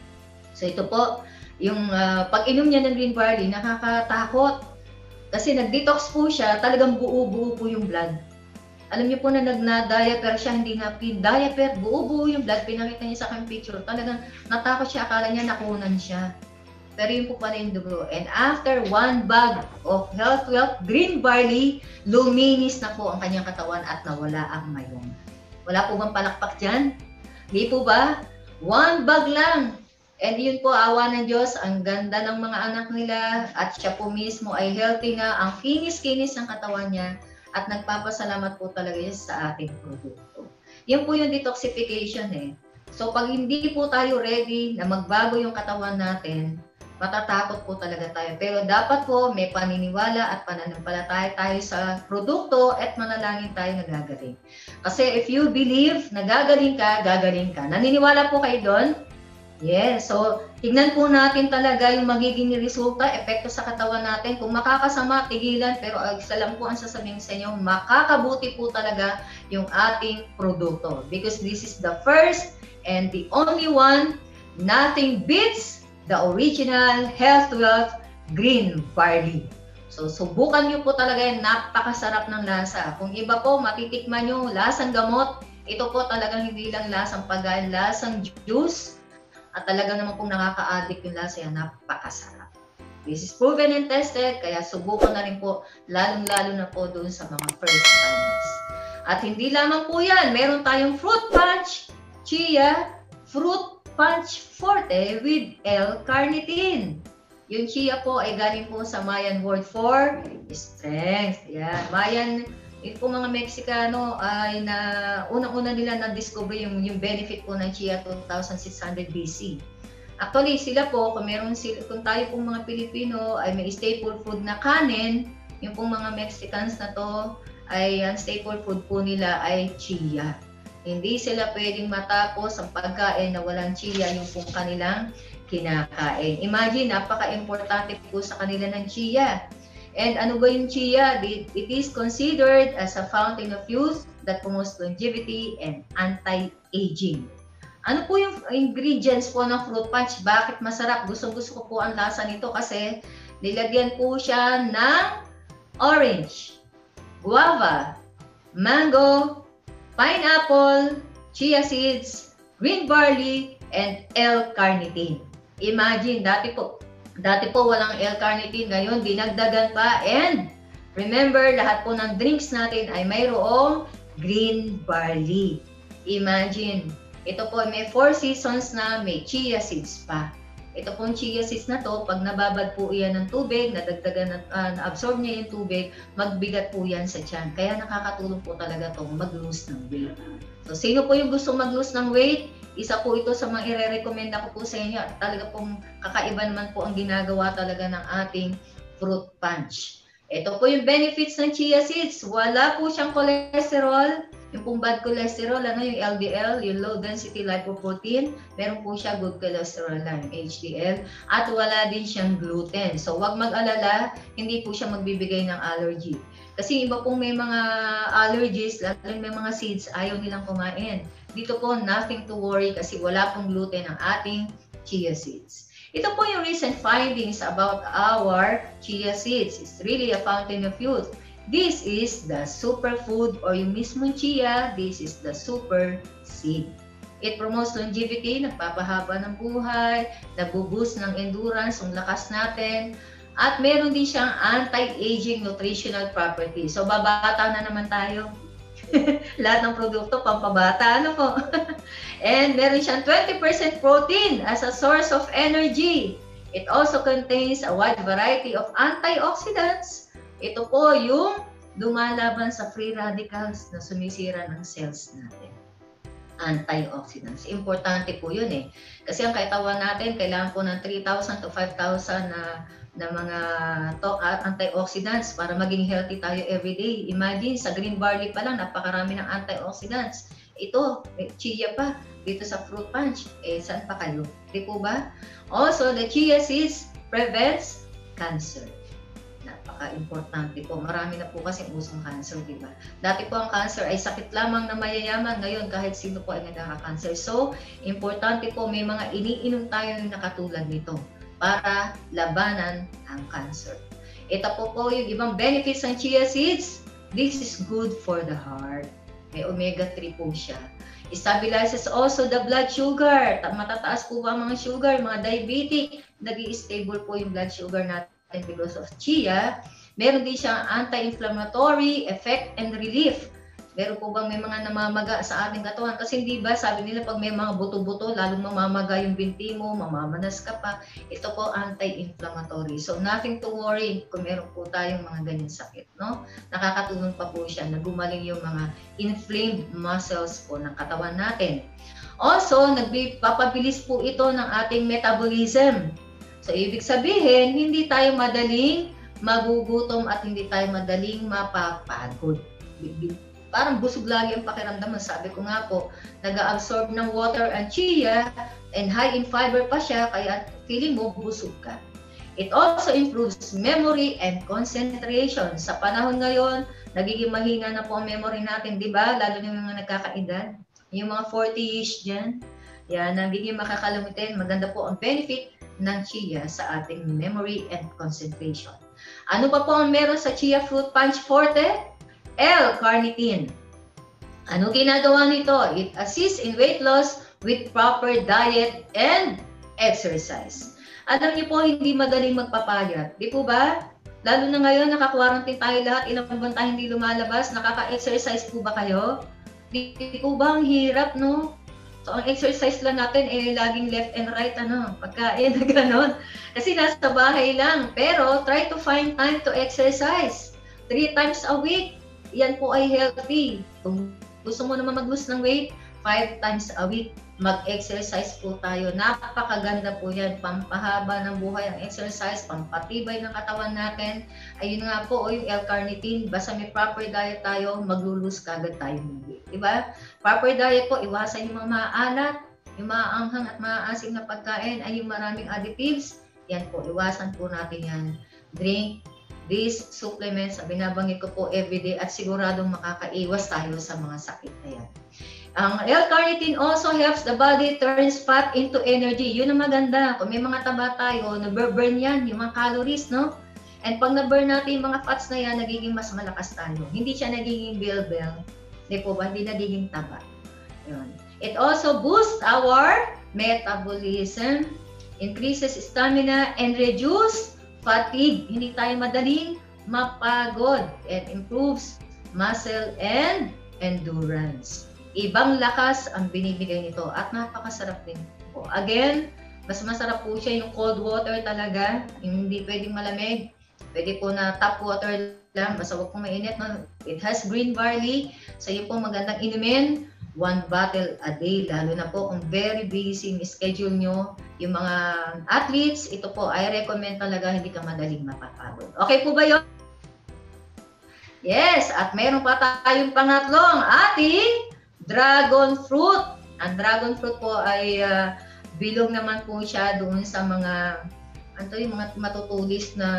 So, ito po, yung uh, pag-inom niya ng green barley, nakakatakot. Kasi nag-detox po siya, talagang buo-buo po yung blood. Alam niyo po na nag-na-diaper siya, hindi nga pin-diaper, buo-buo yung blood, pinakita niya sa aking picture. Talagang natakot siya, akala niya nakunan siya. Pero yun po pala yung dugo. And after one bag of Health Wealth Green Barley, luminis na po ang kanyang katawan at nawala ang mayoma. Wala po bang palakpak dyan? Di po ba? One bag lang. And yun po, awa ng Diyos, ang ganda ng mga anak nila at siya po mismo ay healthy nga, ang kinis-kinis ng katawan niya. At nagpapasalamat po talaga yun sa ating produkto. Yan po yung detoxification eh. So pag hindi po tayo ready na magbago yung katawan natin, matatakot po talaga tayo. Pero dapat po may paniniwala at pananampalataya tayo sa produkto at manalangin tayo na gagaling. Kasi if you believe na gagaling ka, gagaling ka. Naniniwala po kayo doon? Yes, so tignan po natin talaga yung magiging resulta, epekto sa katawan natin. Kung makakasama, tigilan, pero isa lang po ang sasabihin sa inyo, makakabuti po talaga yung ating produkto. Because this is the first and the only one, nothing beats the original Health Wealth Green Barley. So subukan nyo po talaga yung napakasarap ng lasa. Kung iba po, matitikman nyo, lasang gamot, ito po talagang hindi lang lasang pagkain, lasang juice. At talaga naman pong nakaka-addict yung lasa yan, napakasarap. This is proven and tested, kaya subukan na rin po, lalong-lalo na po doon sa mga first timers. At hindi lamang po yan, meron tayong fruit punch, chia, fruit punch forte with L-carnitine. Yung chia po ay galing po sa Mayan word for strength. Yan, Mayan, yung po mga Meksikano ay na unang-una nila na-discover yung, yung benefit po ng chia two thousand six hundred B C. Actually, sila po, kung, meron sila, kung tayo pong mga Pilipino ay may staple food na kanin, yung pong mga Mexicans na to ay ang staple food po nila ay chia. Hindi sila pwedeng matapos ang pagkain na walang chia yung pong kanilang kinakain. Imagine, napaka-importante po sa kanila ng chia. And ano ba yung chia? It is considered as a fountain of youth that promotes longevity and anti-aging. Ano po yung ingredients po ng fruit punch? Bakit masarap? Gusto-gusto ko po ang lasa nito kasi nilagyan po siya ng orange. guava, mango, pineapple, chia seeds, green barley, and L-carnitine. Imagine, dati po, dati po walang L-carnitine, ngayon dinagdagan pa. And remember, lahat po ng drinks natin ay mayroong green barley. Imagine, ito po may four seasons na may chia seeds pa. Ito pong chia seeds na to, pag nababad po yan ng tubig, nadagdagan, uh, na-absorb niya yung tubig, magbigat po yan sa tiyan. Kaya nakakatulong po talaga itong mag-lose ng weight. So, sino po yung gusto mag-lose ng weight? Isa po ito sa mga i-recommend ko po sa inyo. Talaga pong kakaiba naman po ang ginagawa talaga ng ating fruit punch. Ito po yung benefits ng chia seeds. Wala po siyang cholesterol. Yung pong bad cholesterol, ano yung L D L, yung low density lipoprotein, meron po siya good cholesterol lang, H D L, at wala din siyang gluten. So, wag mag-alala, hindi po siya magbibigay ng allergy. Kasi iba pong may mga allergies, lalo may mga seeds, ayaw nilang kumain. Dito po, nothing to worry kasi wala pong gluten ang ating chia seeds. Ito po yung recent findings about our chia seeds. It's really a fountain of youth. This is the superfood or yung mismong chia, this is the super seed. It promotes longevity, nagpapahaba ng buhay, nagbo-boost ng endurance, ang lakas natin, at meron din siyang anti-aging nutritional properties. So, babata na naman tayo. Lahat ng produkto, pampabata, ano po? And meron siyang twenty percent protein as a source of energy. It also contains a wide variety of antioxidants. Ito po yung lumalaban sa free radicals na sumisira ng cells natin. Antioxidants. Importante po yun eh. Kasi ang katawan natin, kailangan po ng three thousand to five thousand na, na mga to, uh, antioxidants para maging healthy tayo everyday. Imagine, sa green barley pa lang, napakarami ng antioxidants. Ito, chia pa, dito sa fruit punch. Eh, saan pa kayo? Di po ba? Also, the chia seeds prevents cancer. Importante po. Marami na po kasi usong cancer, di ba? Dati po ang cancer ay sakit lamang na mayayaman. Ngayon, kahit sino po ay nagkaka-cancer. So, importante po, may mga iniinom tayo na katulad nito para labanan ang cancer. Ito po po yung ibang benefits ng chia seeds. This is good for the heart. May omega three po siya. It stabilizes also the blood sugar. Matataas po ba ang mga sugar, mga diabetic? Nag-i-stable po yung blood sugar natin because of chia. Meron din siyang anti-inflammatory effect and relief. Meron po bang may mga namamaga sa ating katawan? Kasi hindi ba, sabi nila pag may mga buto-buto, lalong mamamaga yung binti mo, mamamanas ka pa. Ito po anti-inflammatory. So nothing to worry kung meron po tayong mga ganyan sakit, no? Nakakatulong pa po siya na gumaling yung mga inflamed muscles po ng katawan natin. Also, nagpapabilis po ito ng ating metabolism. So, ibig sabihin, hindi tayo madaling magugutom at hindi tayo madaling mapapagod. Parang busog lagi ang pakiramdam. Sabi ko nga po, nag-absorb ng water ang chia and high in fiber pa siya, kaya feeling mo busog ka. It also improves memory and concentration. Sa panahon ngayon, nagiging mahina na po ang memory natin, di ba? Lalo na yung mga nagkakaedad, yung mga forty-ish dyan. Yan, nagiging makakalimutin. Maganda po ang benefit ng chia sa ating memory and concentration. Ano pa po ang meron sa Chia Fruit Punch Forte? L-carnitine. Ano ginagawa nito? It assists in weight loss with proper diet and exercise. Alam niyo po, hindi madaling magpapayat. Di po ba? Lalo na ngayon, naka-quarantine tayo lahat, ilang buwan tayo hindi lumalabas, nakaka-exercise po ba kayo? Di po ba ang hirap, no? So, ang exercise lang natin eh laging left and right, ano, pagkain na gano'n. Kasi nasa bahay lang. Pero, try to find time to exercise. Three times a week. Yan po ay healthy. Kung gusto mo naman mag-lose ng weight, five times a week. Mag-exercise po tayo. Napakaganda po yan. Pampahaba ng buhay ang exercise, pampatibay ng katawan natin. Ayun nga po, o yung L-carnitine, basta may proper diet tayo, maglulus kagad tayo ng weight. Diba? Proper diet po, iwasan yung mga maaalat, yung maaanghang at maaasim na pagkain, ay yung maraming additives. Yan po, iwasan po natin yan. Drink these supplements, binabanggit ko po everyday at siguradong makakaiwas tayo sa mga sakit na yan. Ang L-carnitine also helps the body turns fat into energy. Yun ang maganda. Kung may mga taba tayo, naburn yan, yung mga calories, no? And pag na-burn natin yung mga fats na yan, nagiging mas malakas tayo. Hindi siya nagiging bilbel. Hindi po ba? Hindi nagiging taba. Yun. It also boosts our metabolism, increases stamina, and reduce fatigue. Hindi tayo madaling mapagod. And improves muscle and endurance. Ibang lakas ang binibigay nito at napakasarap din po. Again, mas masarap po siya yung cold water talaga, yung hindi pwedeng malamig. Pwede po na tap water lang, basta huwag pong mainit. No? It has green barley, so yun po magandang inumin. One bottle a day, lalo na po kung very busy yung schedule nyo. Yung mga athletes, ito po, I recommend talaga, hindi ka madaling mapapagod. Okay po ba yun? Yes, at meron pa tayong pangatlong ating dragon fruit. Ang dragon fruit po ay uh, bilog naman po siya doon sa mga ano yung mga matutulis na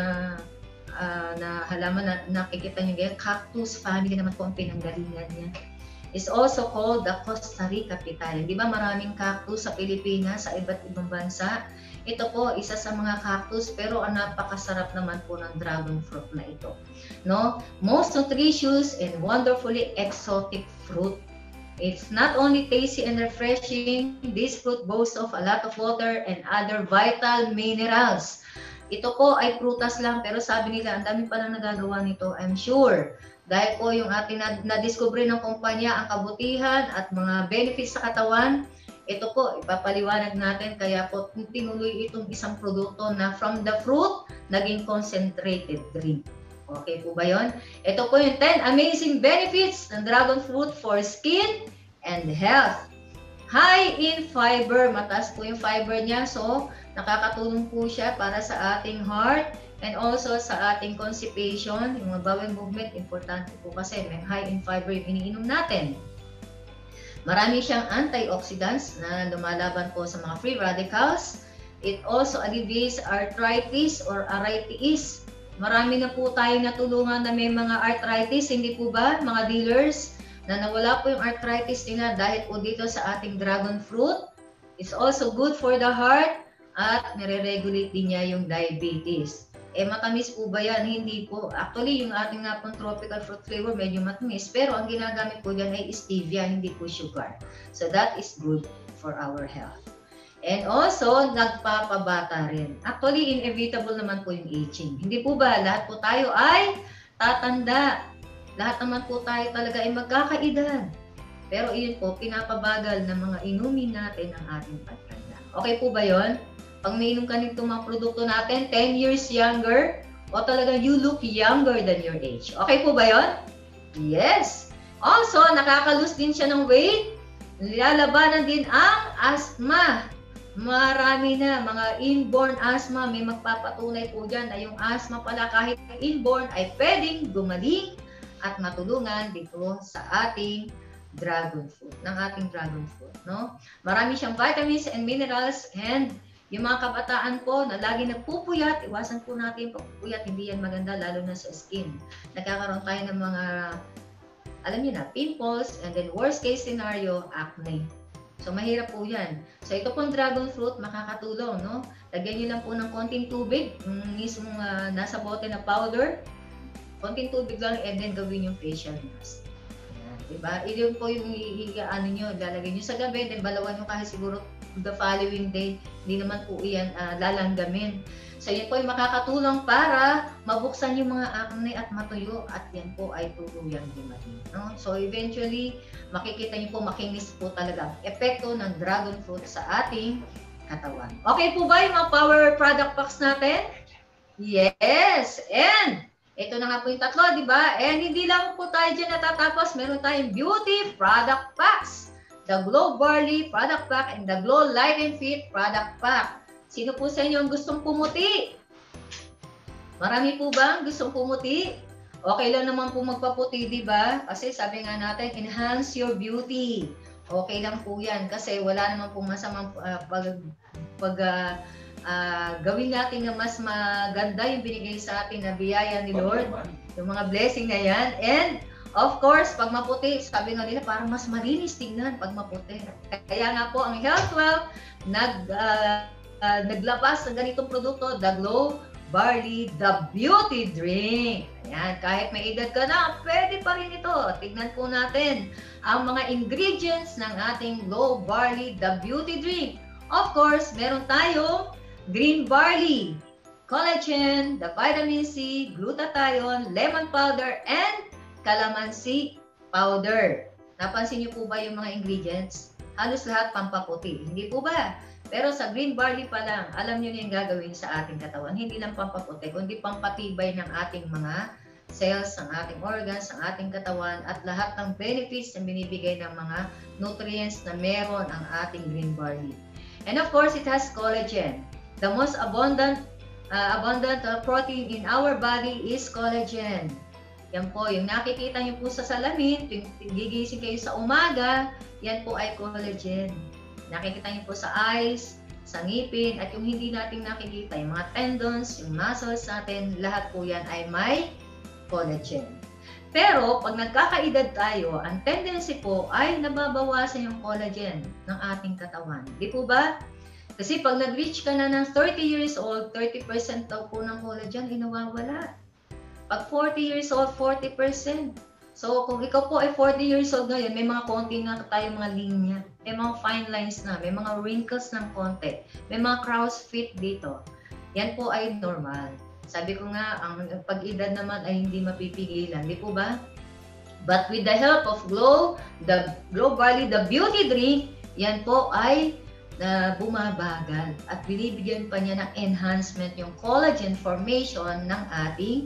uh, na halaman na nakikita niyo ngayon. Cactus family naman po ang pinanggalingan niya. It's also called the Costa Rica pitaya. Di ba maraming cactus sa Pilipinas, sa iba't ibang bansa? Ito po, isa sa mga cactus, pero ang napakasarap naman po ng dragon fruit na ito. No? Most nutritious and wonderfully exotic fruit. It's not only tasty and refreshing, this fruit boasts of a lot of water and other vital minerals. Ito po ay prutas lang, pero sabi nila, ang dami palang nagagawa nito, I'm sure. Dahil po yung ating na-discover ng kumpanya, ang kabutihan at mga benefits sa katawan, ito po, ipapaliwanag natin, kaya po tinuloy itong isang produkto na from the fruit, naging concentrated drink. Okay po ba yun? Ito po yung ten amazing benefits ng dragon fruit for skin and health. High in fiber, mataas po yung fiber niya, so nakakatulong po siya para sa ating heart and also sa ating constipation, yung mga bowel movement, importante po kasi may high in fiber yung iniinom natin. Marami siyang antioxidants na lumalaban po sa mga free radicals. It also alleviates arthritis or arthritis. Marami na po tayo natulungan na may mga arthritis, hindi po ba mga dealers, na nawala po yung arthritis nila dahil po dito sa ating dragon fruit. It's also good for the heart at nire-regulate din niya yung diabetes. Eh matamis po ba yan? Hindi po. Actually, yung ating nga pong tropical fruit flavor medyo matamis, pero ang ginagamit po dyan ay stevia, hindi po sugar. So that is good for our health. And also, nagpapabata rin. Actually, inevitable naman po yung aging. Hindi po ba? Lahat po tayo ay tatanda. Lahat naman po tayo talaga ay magkakaedad. Pero iyon po, pinapabagal ng mga inumin natin ang ating pagtanda. Okay po ba yon? Pag mainom ka nito mga produkto natin, ten years younger, o talaga you look younger than your age. Okay po ba yon? Yes! Also, nakaka-lose din siya ng weight. Lalabanan din ang asthma. Marami na mga inborn asthma, may magpapatunay po dyan na yung asthma pala kahit inborn ay pwedeng gumaling at matulungan dito sa ating dragon fruit, ng ating dragon fruit. No? Marami siyang vitamins and minerals, and yung mga kabataan po na lagi nagpupuyat, iwasan po natin pagpupuyat, hindi yan maganda lalo na sa skin. Nagkakaroon tayo ng mga, alam niyo na, pimples, and then worst case scenario, acne. So, mahirap po yan. So, ito pong dragon fruit, makakatulong, no? Lagyan nyo lang po ng konting tubig, yung mismong uh, nasa bote na powder. Konting tubig lang, and then gawin yung facial mask. Ayan, diba? Iyon po yung i-ano nyo, lalagay nyo sa gabi, then balawan nyo kahit siguro the following day, hindi naman po iyan uh, lalanggamin. So, yan po yung makakatulong para mabuksan yung mga acne at matuyo, at yan po ay tuluyang dumating. No? So, eventually, makikita niyo po, makinis po talaga ang epekto ng dragon fruit sa ating katawan. Okay po ba yung mga power product packs natin? Yes! And, ito na nga po yung tatlo, di ba? And hindi lang po tayo dyan natatapos, meron tayong beauty product packs. The Glow Barley Product Pack and the Glow Light and Fit Product Pack. Sino po sa inyo ang gustong pumuti? Marami po ba ang gustong pumuti? Okay lang naman po magpaputi, di ba? Kasi sabi nga natin, enhance your beauty. Okay lang po yan kasi wala naman po masamang uh, pag, pag uh, uh, gawin natin na mas maganda yung binigay sa atin na biyaya ni Lord. Yung mga blessing na yan. And of course, pag maputi, sabi nga nila, parang mas malinis tingnan pag maputi. Kaya nga po, ang Health Well, nag, uh, uh, naglabas ng ganitong produkto, The Glow Barley, the beauty drink. Ayan, kahit may edad ka na, pwede pa rin ito. Tignan po natin ang mga ingredients ng ating Glow Barley, the beauty drink. Of course, meron tayong green barley, collagen, the vitamin C, glutathione, lemon powder, and calamansi powder. Napansin niyo po ba yung mga ingredients? Halos lahat pampaputi. Hindi po ba? Pero sa green barley pa lang, alam niyo na yung gagawin sa ating katawan. Hindi lang pampaputi, kundi pampatibay ng ating mga cells, ng ating organs, ng ating katawan, at lahat ng benefits na binibigay ng mga nutrients na meron ang ating green barley. And of course, it has collagen. The most abundant, uh, abundant uh, protein in our body is collagen. Yan po, yung nakikita niyo po sa salamin, yung gigising kayo sa umaga, yan po ay collagen. Nakikita niyo po sa eyes, sa ngipin, at yung hindi natin nakikita, yung mga tendons, yung muscles natin, lahat po yan ay may collagen. Pero, pag nagkakaedad tayo, ang tendency po ay nababawasan yung collagen ng ating katawan. Di po ba? Kasi pag nag-reach ka na ng thirty years old, thirty percent daw po ng collagen ay nawawala. Pag forty years old, forty percent. So, kung ikaw po ay forty years old ngayon, may mga konti na tayo mga linya, may mga fine lines na, may mga wrinkles ng konti, may mga crow's feet dito. Yan po ay normal. Sabi ko nga, ang pag-edad naman ay hindi mapipigilan, di po ba? But with the help of Glow, the Glow Barley, the beauty drink, yan po ay na bumabagal at binibigyan pa niya ng enhancement yung collagen formation ng ating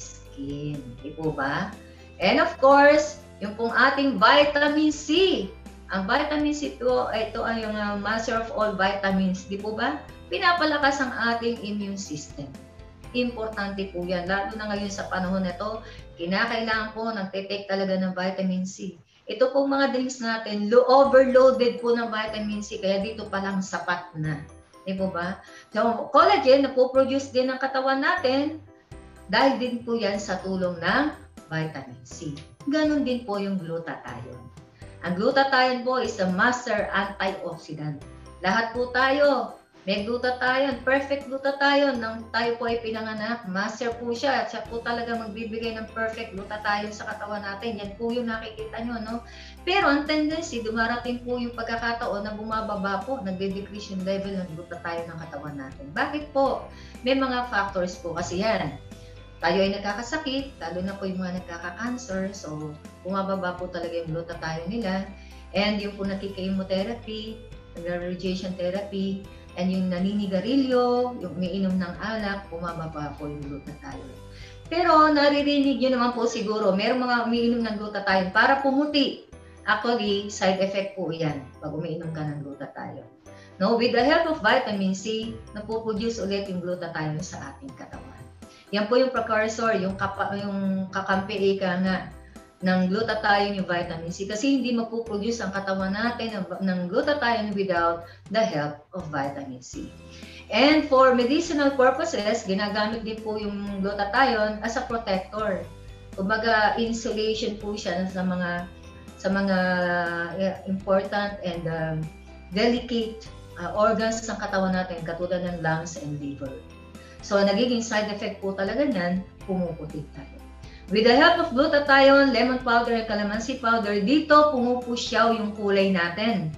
skin. Di po ba? And of course, yung pong ating vitamin C. Ang vitamin C ito, ito ay yung uh, master of all vitamins. Di po ba? Pinapalakas ang ating immune system. Importante po yan. Lalo na ngayon sa panahon na ito, kinakailangan po nagtitake talaga ng vitamin C. Ito pong mga drinks natin, overloaded po ng vitamin C, kaya dito pa lang sapat na. Di po ba? So, collagen na po produce din ng katawan natin dahil din po yan sa tulong ng vitamin C. Ganon din po yung glutathione. Ang glutathione po is a master antioxidant. Lahat po tayo may glutathione, perfect glutathione nang tayo po ay pinanganak. Master po siya at siya po talaga magbibigay ng perfect glutathione sa katawan natin. Yan po yung nakikita nyo, no? Pero ang tendency, dumarating po yung pagkakataon na bumababa po, nagde-decrease yung level ng glutathione ng katawan natin. Bakit po? May mga factors po kasi yan. Tayo ay nagkakasakit, lalo na po yung mga nagkaka-cancer, so bumababa po talaga yung glutathione nila. And yung po nakika-chemotherapy, radiation therapy, and yung naninigarilyo, yung umiinom ng alak, bumababa po yung glutathione. Pero naririnig nyo naman po siguro, merong mga umiinom ng glutathione para pumuti. Actually, side effect po yan pag umiinom ka ng glutathione. No, with the help of vitamin C, napuproduce ulit yung glutathione sa ating katawan. Yan po yung precursor, yung, kapa, yung kakampi ika nga ng glutathione yung vitamin C kasi hindi mapuproduce ang katawan natin ng, ng glutathione without the help of vitamin C. And for medicinal purposes, ginagamit din po yung glutathione as a protector. Kumbaga, insulation po siya sa mga sa mga uh, important and um, delicate uh, organs ng katawan natin katulad ng lungs and liver. So, nagiging side effect po talaga niyan, pumuputi tayo. With the help of glutathione, lemon powder, and calamansi powder, dito pumupusyaw yung kulay natin.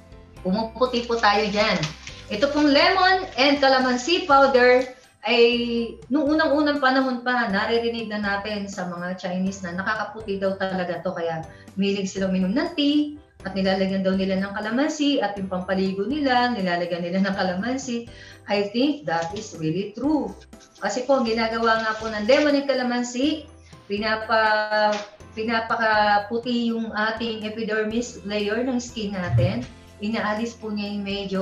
Pumuputi po tayo dyan. Ito pong lemon and calamansi powder ay nung unang-unang panahon pa, naririnig na natin sa mga Chinese na nakakaputi daw talaga to kaya milig silang minom ng tea at nilalagyan daw nila ng calamansi at yung pampaligo nila, nilalagyan nila ng calamansi. I think that is really true. Kasi po, ginagawa nga po ng lemon and calamansi, pinapa pinapakaputi yung ating epidermis layer ng skin natin. Inaalis po niya yung medyo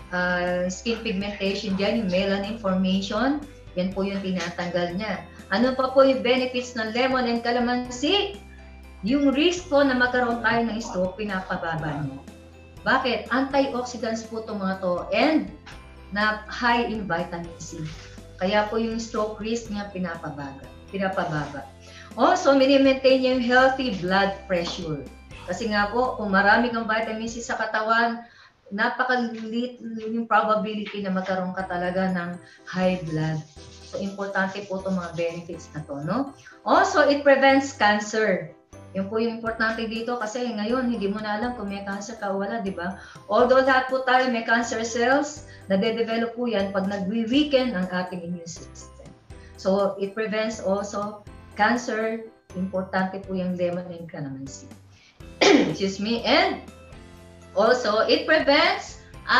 uh, skin pigmentation dyan, yung melanin formation. Yan po yung tinatanggal niya. Ano pa po yung benefits ng lemon and calamansi? Yung risk po na magkaroon tayo ng stroke, pinapababa niya. Bakit? Antioxidants po itong mga to and na high in vitamin C. Kaya po yung stroke risk niya pinapababa. pinapababa. Also, mini-maintain niya yung healthy blood pressure. Kasi nga po, kung marami kang vitamin C sa katawan, napakaliit yung probability na magkaroon ka talaga ng high blood So, importante po itong mga benefits na to, no? Also, it prevents cancer. Yun po yung importante dito kasi ngayon, hindi mo na alam kung may cancer ka o wala, di ba? Although lahat po tayo may cancer cells, nade-develop po yan pag nag-weaken ang ating immune system. So, it prevents also cancer. Importante po yung lemon and calamansi. Excuse me. And also, it prevents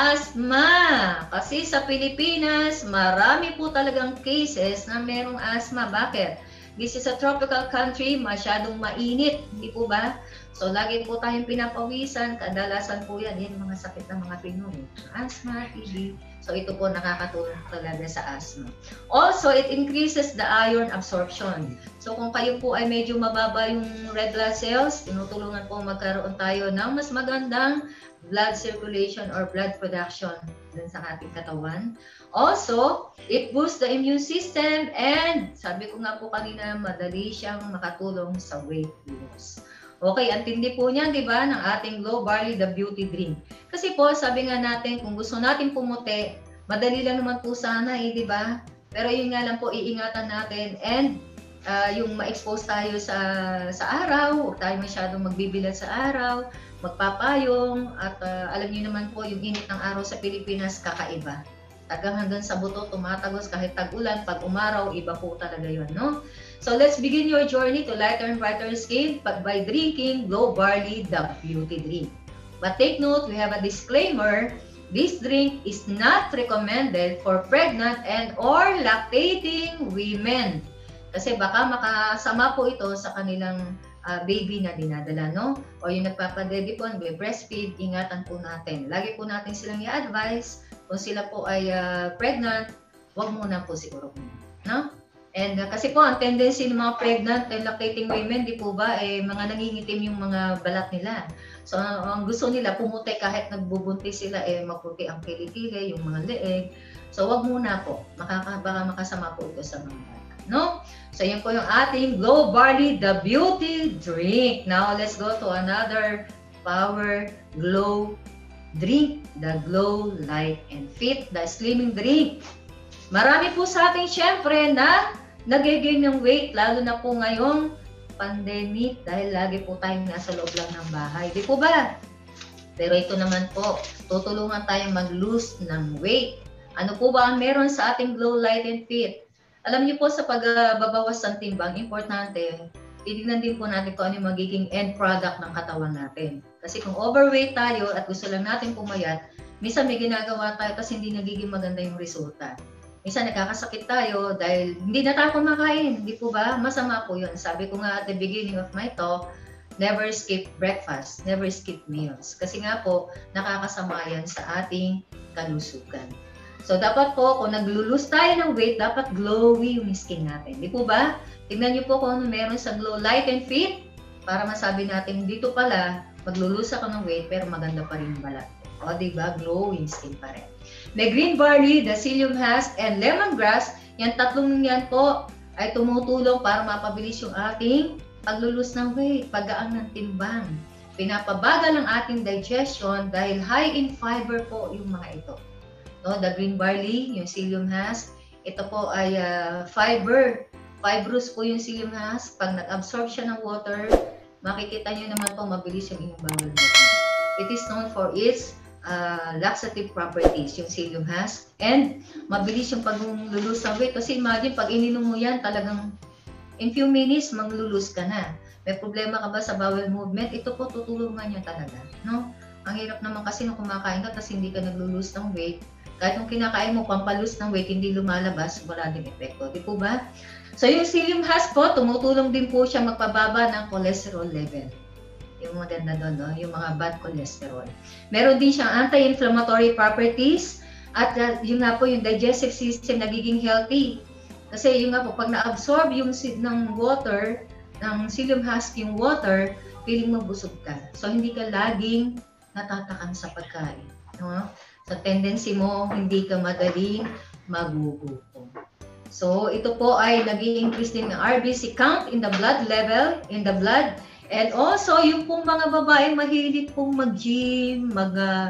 asthma. Kasi sa Pilipinas, marami po talagang cases na merong asthma. Bakit? This is a tropical country, masyadong mainit, hindi po ba? So, lagi po tayong pinapawisan, kadalasan po yan, yan mga sakit ng mga Pinoy. Asthma, T B. So, ito po nakakatulong talaga sa asthma. Also, it increases the iron absorption. So, kung kayo po ay medyo mababa yung red blood cells, tinutulungan po magkaroon tayo ng mas magandang blood circulation or blood production dun sa ating katawan. Also, it boosts the immune system and sabi ko nga po kanina, madali siyang makatulong sa weight loss. Okay, ang tindi po niyan, di ba, ng ating Glow Barley, the beauty drink. Kasi po, sabi nga natin, kung gusto natin pumuti, madali lang naman po sana eh, di ba? Pero yun nga lang po, iingatan natin and uh, yung ma-expose tayo sa, sa araw, huwag tayo masyadong magbibilad sa araw, magpapayong, at uh, alam niyo naman po, yung init ng araw sa Pilipinas, kakaiba. Tagang hanggang sa buto, tumatagos kahit tag-ulan, pag umaraw, iba po talaga yun, no? So, let's begin your journey to lighter and brighter skin by drinking Glow Barley, the beauty drink. But take note, we have a disclaimer. This drink is not recommended for pregnant and or lactating women. Kasi baka makasama po ito sa kanilang uh, baby na dinadala, no? O yung nagpapadede po, nag-breastfeed, ingatan po natin. Lagi po natin silang i-advise. Kung sila po ay uh, pregnant, wag muna po siguro, no? And uh, kasi po, ang tendency ng mga pregnant and lactating women, di po ba, eh, mga nangingitim yung mga balat nila. So, uh, ang gusto nila, pumuti kahit nagbubuntis sila, eh, maputi ang kilikili, yung mga leeg. So, wag muna po. Makaka, baka makasama po ito sa mga bata, no? So, yun po yung ating Glow Barley, the beauty drink. Now, let's go to another power glow drink, the Glow Light and Fit, the slimming drink. Marami po sa atin syempre na nag-gain ng weight, lalo na po ngayong pandemic dahil lagi po tayong nasa loob lang ng bahay. Di po ba? Pero ito naman po, tutulungan tayong mag-lose ng weight. Ano po ba ang meron sa ating Glow Light and Fit? Alam niyo po sa pagbabawas ng timbang, importante, titignan din po natin kung ano yung magiging end product ng katawan natin. Kasi kung overweight tayo at gusto lang natin pumayat, minsan may ginagawa tayo kasi hindi nagiging maganda yung resulta. Minsan nagkakasakit tayo dahil hindi na tayo kumakain. Hindi po ba? Masama po yun. Sabi ko nga at the beginning of my talk, never skip breakfast, never skip meals. Kasi nga po, nakakasama yan sa ating kalusugan. So, dapat po, kung nag-lose tayo ng weight, dapat glowy yung skin natin. Di po ba? Tingnan niyo po kung ano meron sa Glow Light and Fit para masabi natin, dito pala, mag-lose ako ng weight pero maganda pa rin yung balat. O, di ba? Glowing skin pa rin. May green barley, the psyllium husk, and lemongrass. Yan tatlong yan po ay tumutulong para mapabilis yung ating paglulus ng weight, paggaan ng timbang. Pinapabagal ang ating digestion dahil high in fiber po yung mga ito. No, the green barley, yung psyllium husk, ito po ay uh, fiber. Fibrous po yung psyllium husk. Pag nag-absorb siya ng water, makikita nyo naman po mabilis yung inyong bowel movement. It is known for its uh, laxative properties, yung psyllium husk. And mabilis yung paglulus ng weight. Kasi imagine, pag ininom mo yan, talagang in few minutes, maglulus ka na. May problema ka ba sa bowel movement? Ito po, tutulungan nyo talaga. No? Ang hirap naman kasi nung kumakain ka kasi hindi ka naglulus ng weight. Kahit yung kinakain mo, pampalus ng weight, hindi lumalabas, wala din epekto. Di po ba? So, yung psyllium husk po, tumutulong din po siya magpababa ng cholesterol level. Yung maganda doon, no? Yung mga bad cholesterol. Meron din siyang anti-inflammatory properties at uh, yung nga po, yung digestive system nagiging healthy. Kasi yung nga po, pag na-absorb yung ng water, ng psyllium husk yung water, feeling mo busog ka. So, hindi ka laging natatakan sa pagkain. No? Sa tendency mo, hindi ka madaling magugutom. So, ito po ay nag-i-increase din ng R B C count in the blood level, in the blood. And also, yung pong mga babae mahilig pong mag-gym, mag, uh,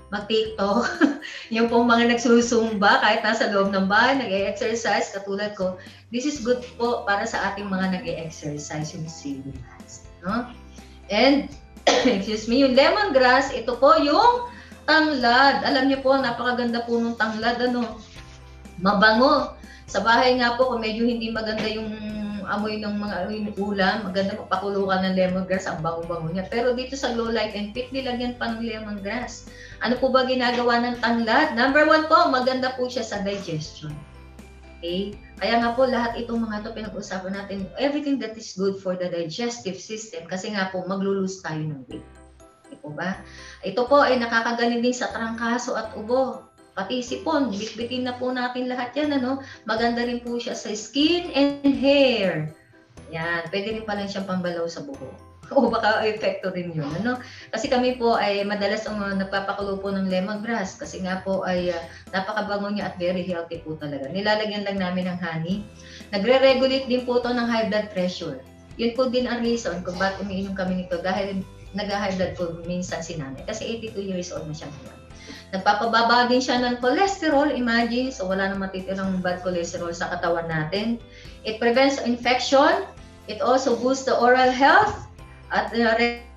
mag-TikTok, yung pong mga nagsusumba kahit nasa loob ng bahay, nag-e-exercise katulad ko, this is good po para sa ating mga nag-e-exercise, yung silimas. No? And, excuse me, yung lemongrass, ito po yung tanglad. Alam niyo po, napakaganda po ng tanglad, ano? Mabango. Sa bahay nga po, kung medyo hindi maganda yung amoy ng mga yung ulam, maganda magpakulukan ng lemongrass, ang bango-bango niya. Pero dito sa Glow Light and Fit, nilagyan pa ng lemongrass. Ano po ba ginagawa ng tanglad? Number one po, maganda po siya sa digestion. Okay? Kaya nga po, lahat itong mga ito pinag-usapan natin, everything that is good for the digestive system, kasi nga po, maglulus tayo ng weight. Hindi po ba? Ito po ay nakakagaling din sa trangkaso at ubo. Pati sipon, bitbitin na po natin lahat yan, ano? Maganda rin po siya sa skin and hair. Yan, pwede rin pala siyang pambalaw sa buhok. O baka epekto rin yun, ano? Kasi kami po ay madalas um, nagpapakulo po ng lemongrass kasi nga po ay uh, napakabango niya at very healthy po talaga. Nilalagyan lang namin ng honey. Nagre-regulate din po to ng high blood pressure. Yun po din ang reason kung bakit umiinom kami nito dahil nag-high blood po minsan si nanay kasi eighty-two years old na siya ngayon. Nagpapababa din siya ng cholesterol, imagine, so wala nang matitirang bad cholesterol sa katawan natin. It prevents infection, it also boosts the oral health, at uh,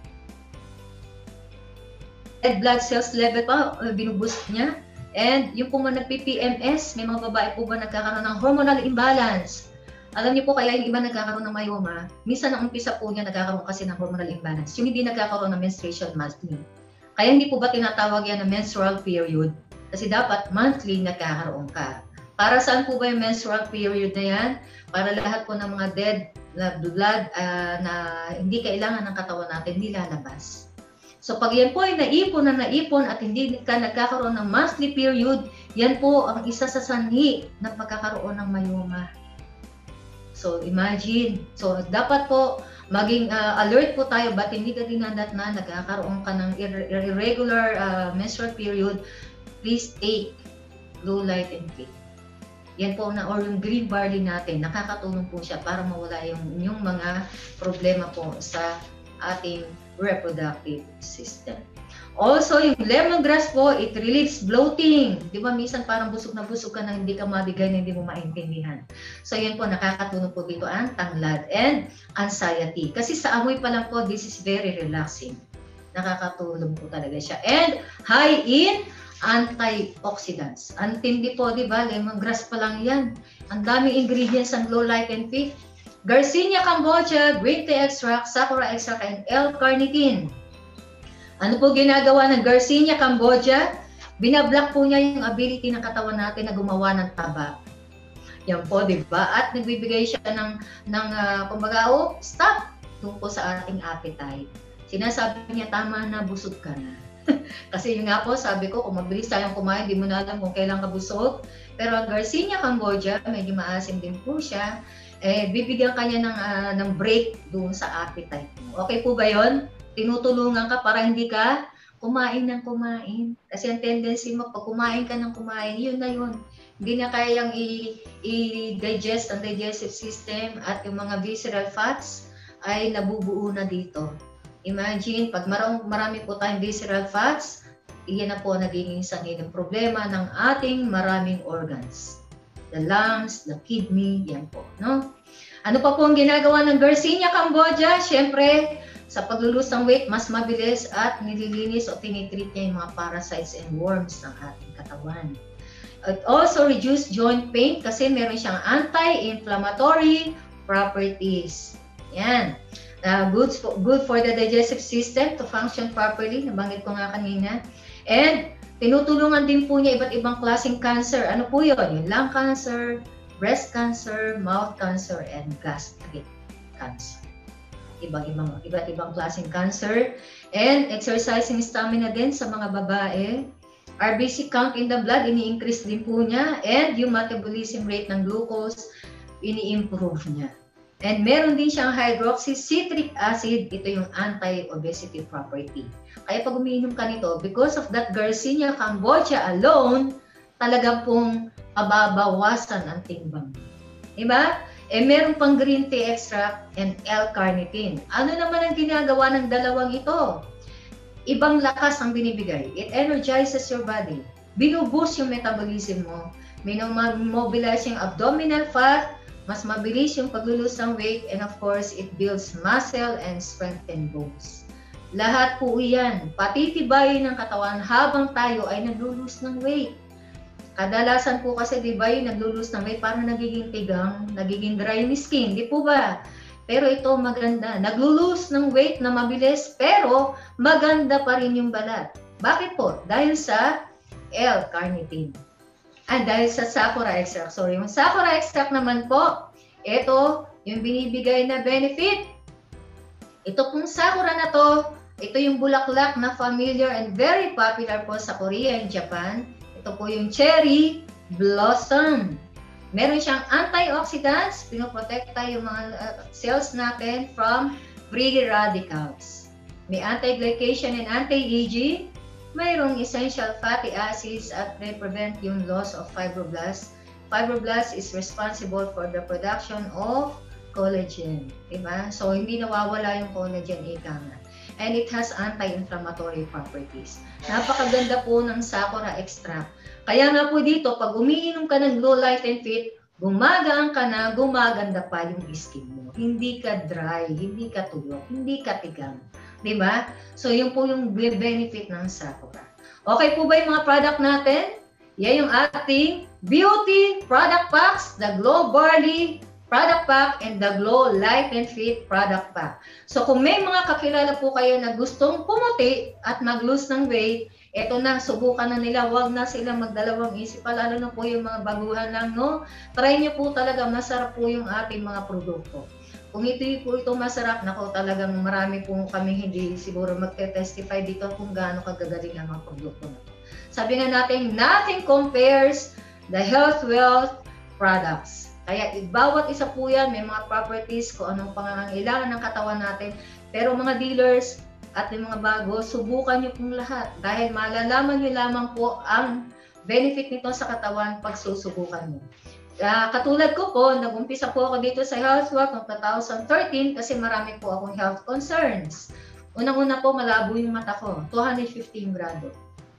red blood cells level pa, uh, binuboost niya. And yung po mga nag-P P M S, may mga babae po ba nagkakaroon ng hormonal imbalance? Alam niyo po kaya yung iba nagkakaroon ng myoma, minsan ang umpisa po niya nagkakaroon kasi ng hormonal imbalance. Yung hindi nagkakaroon ng menstruation monthly. Kaya hindi po ba tinatawag yan na menstrual period? Kasi dapat monthly nagkakaroon ka. Para saan po ba yung menstrual period na yan? Para lahat po ng mga dead blood uh, na hindi kailangan ng katawan natin, hindi lalabas. So pag yan po ay naipon na naipon at hindi ka nagkakaroon ng monthly period, yan po ang isa sa sanhi ng pagkakaroon ng myoma. So imagine, so dapat po maging uh, alert po tayo, ba't hindi ka dinadat na nagkakaroon ka ng irregular uh, menstrual period, please take Glow Light and Fit. Yan po na, or yung green barley natin, nakakatulong po siya para mawala yung, yung mga problema po sa ating reproductive system. Also, yung lemongrass po, it relieves bloating. Di ba, minsan parang busog na busog ka na hindi ka mabigay na hindi mo maintindihan. So, yun po, nakakatulong po dito ang tanglad and anxiety. Kasi sa amoy pa lang po, this is very relaxing. Nakakatulong po talaga siya. And high in antioxidants. Ang tindi po, di ba? Lemongrass pa lang yan. Ang daming ingredients ng Glow Light and Fit. Garcinia cambogia, green tea extract, sakura extract, and L-carnitine. Ano po ginagawa ng Garcinia cambogia? Binablock po niya yung ability ng katawan natin na gumawa ng taba. Yan po, di ba? At nagbibigay siya ng, ng uh, kumbaga, oh, stop! Tungkol sa ating appetite. Sinasabi niya, tama na, busog ka na. Kasi yun nga po, sabi ko, kung mabilis tayong kumain, di mo na alam kung kailan ka busog. Pero ang Garcinia cambogia, medyo maasim din po siya. Eh, bibigyan kanya ng, uh, ng break doon sa appetite mo. Okay po ba yun? Tinutulungan ka para hindi ka kumain ng kumain. Kasi ang tendency mo, pag kumain ka ng kumain, yun na yun. Hindi na kayang i-digest ang digestive system at yung mga visceral fats ay nabubuo na dito. Imagine, pag marami, marami po tayong visceral fats, iyan na po nagiging sanhi ng problema ng ating maraming organs. The lungs, the kidney, yan po. No? Ano pa po ang ginagawa ng Garcinia cambogia? Siyempre, sa paglulus ng weight, mas mabilis at nililinis o tinitreat niya yung mga parasites and worms ng ating katawan. It also reduce joint pain kasi meron siyang anti-inflammatory properties. Yan. Uh, good, for, good for the digestive system to function properly. Nabanggit ko nga kanina. And tinutulungan din po niya iba't ibang klaseng cancer. Ano po yun? Yung lung cancer, breast cancer, mouth cancer, and gastric cancer. Ibang-ibang, iba't-ibang klaseng cancer. And exercising stamina din sa mga babae. R B C count in the blood, ini-increase din po niya. And yung metabolism rate ng glucose, ini-improve niya. And meron din siyang hydroxycitric acid. Ito yung anti-obesity property. Kaya pag umiinom ka nito, because of that Garcinia cambogia alone, talagang pong mababawasan ang timbang. Diba? Eh, meron pang green tea extract and L-carnitine. Ano naman ang ginagawa ng dalawang ito? ibang lakas ang binibigay. It energizes your body. Binuboost yung metabolism mo. Minomobilize yung abdominal fat. Mas mabilis yung paglulus ng weight. And of course, it builds muscle and strengthen bones. Lahat po yan. Patitibayin ng katawan habang tayo ay naglulus ng weight. Kadalasan po kasi, di ba, yung naglulus ng weight, parang nagiging tigang, nagiging dry yung skin, di po ba? Pero ito maganda. Naglulus ng weight na mabilis, pero maganda pa rin yung balat. Bakit po? Dahil sa L-carnitine. Ah, dahil sa Sakura extract. Sorry, yung Sakura extract naman po, ito yung binibigay na benefit. Ito pong Sakura na to, ito yung bulaklak na familiar and very popular po sa Korea and Japan. Ito po yung cherry blossom. Meron siyang antioxidants, pinoprotekta yung mga uh, cells natin from free radicals. May anti-glycation and anti-aging. Mayroong essential fatty acids at may prevent yung loss of fibroblasts. Fibroblasts is responsible for the production of collagen. Diba? So, hindi nawawala yung collagen, ika nga. And it has anti-inflammatory properties. Napakaganda po ng Sakura extract. Kaya nga po dito, pag umiinom ka ng Glow Light and Fit, gumagaan ka na, gumaganda pa yung skin mo. Hindi ka dry, hindi ka tuyok, hindi ka tigang. Diba? So, yun po yung benefit ng Sakura. Okay po ba yung mga product natin? Yan yung ating Beauty Product Packs, the Glow Barley Product Pack and the Glow Light and Fit Product Pack. So kung may mga kakilala po kayo na gustong pumuti at mag-lose ng weight, eto na, subukan na nila, wag na sila magdalawang isip, lalo na po yung mga baguhan lang, no? Try nyo po talaga, masarap po yung ating mga produkto. Kung ito po ito masarap, nako talagang marami po kami hindi siguro magte-testify dito kung gaano kagagaling ang mga produkto na to. Sabi nga natin, nothing compares the Health Wealth products. Kaya bawat isa po yan, may mga properties kung anong pangangailangan ng katawan natin. Pero mga dealers at yung mga bago, subukan nyo pong lahat. Dahil malalaman nyo lamang po ang benefit nito sa katawan pag susubukan nyo. Uh, katulad ko po, nag-umpisa po ako dito sa Health Wealth noong two thousand thirteen kasi marami po akong health concerns. Unang-una po, malabo yung mata ko, two hundred fifteen grado.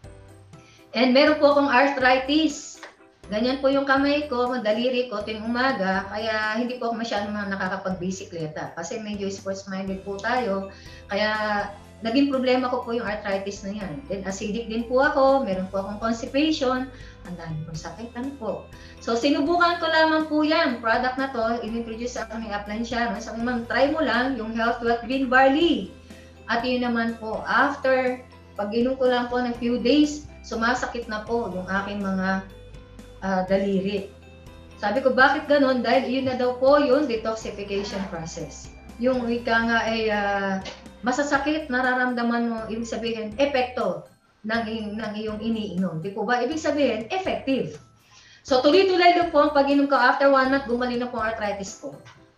And meron po akong arthritis. Ganyan po yung kamay ko, daliri ko tuwing umaga, kaya hindi po ako masyadong nakakapag-bisikleta. Kasi medyo sports-minded po tayo, kaya naging problema ko po yung arthritis na yan. Then acidic din po ako, meron po akong constipation, ang dami pong sakit, ano po. So sinubukan ko lamang po yan, product na to, in-introduce sa aking upline siya. Sabi, ma'am, try mo lang yung Health Wealth Green Barley. At yun naman po, after, pag inom ko lang po ng few days, sumasakit na po yung aking mga Uh, daliri. Sabi ko, bakit ganun? Dahil yun na daw po yung detoxification process. Yung ika nga ay uh, masasakit, nararamdaman mo, ibig sabihin, epekto ng, ng iyong iniinom. Di po ba? Ibig sabihin, effective. So, tuloy-tuloy lang po ang pag-inom ko. After one month, gumaling na po ang arthritis ko.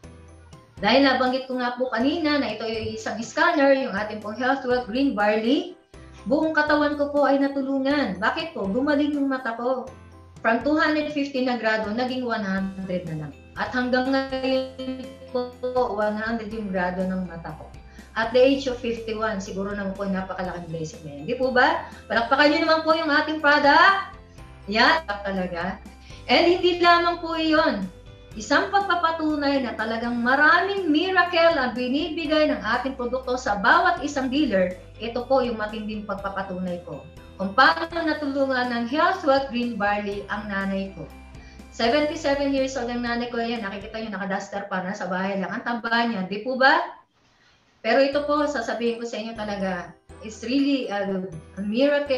Dahil nabanggit ko nga po kanina na ito ay isang scanner, yung ating pong Health Wealth Green Barley, buong katawan ko po ay natulungan. Bakit po? Gumaling yung mata ko. From two hundred fifty na grado, naging one hundred na lang. At hanggang ngayon po, one hundred yung grado ng mata ko. At the age of fifty-one, siguro naman po napakalaking blessing na yan. Di po ba? Palakpakan nyo naman po yung ating product. Yan, talaga. And hindi lamang po iyon. Isang pagpapatunay na talagang maraming miracle ang binibigay ng ating produkto sa bawat isang dealer. Ito po yung matinding pagpapatunay ko. Kung paano natulungan ng Health Wealth Green Barley ang nanay ko. seventy-seven years old ang nanay ko yan. Nakikita nyo, nakaduster pa, nasa bahay lang. Ang taba niya, di po ba? Pero ito po, sasabihin ko sa inyo talaga, it's really a, a miracle.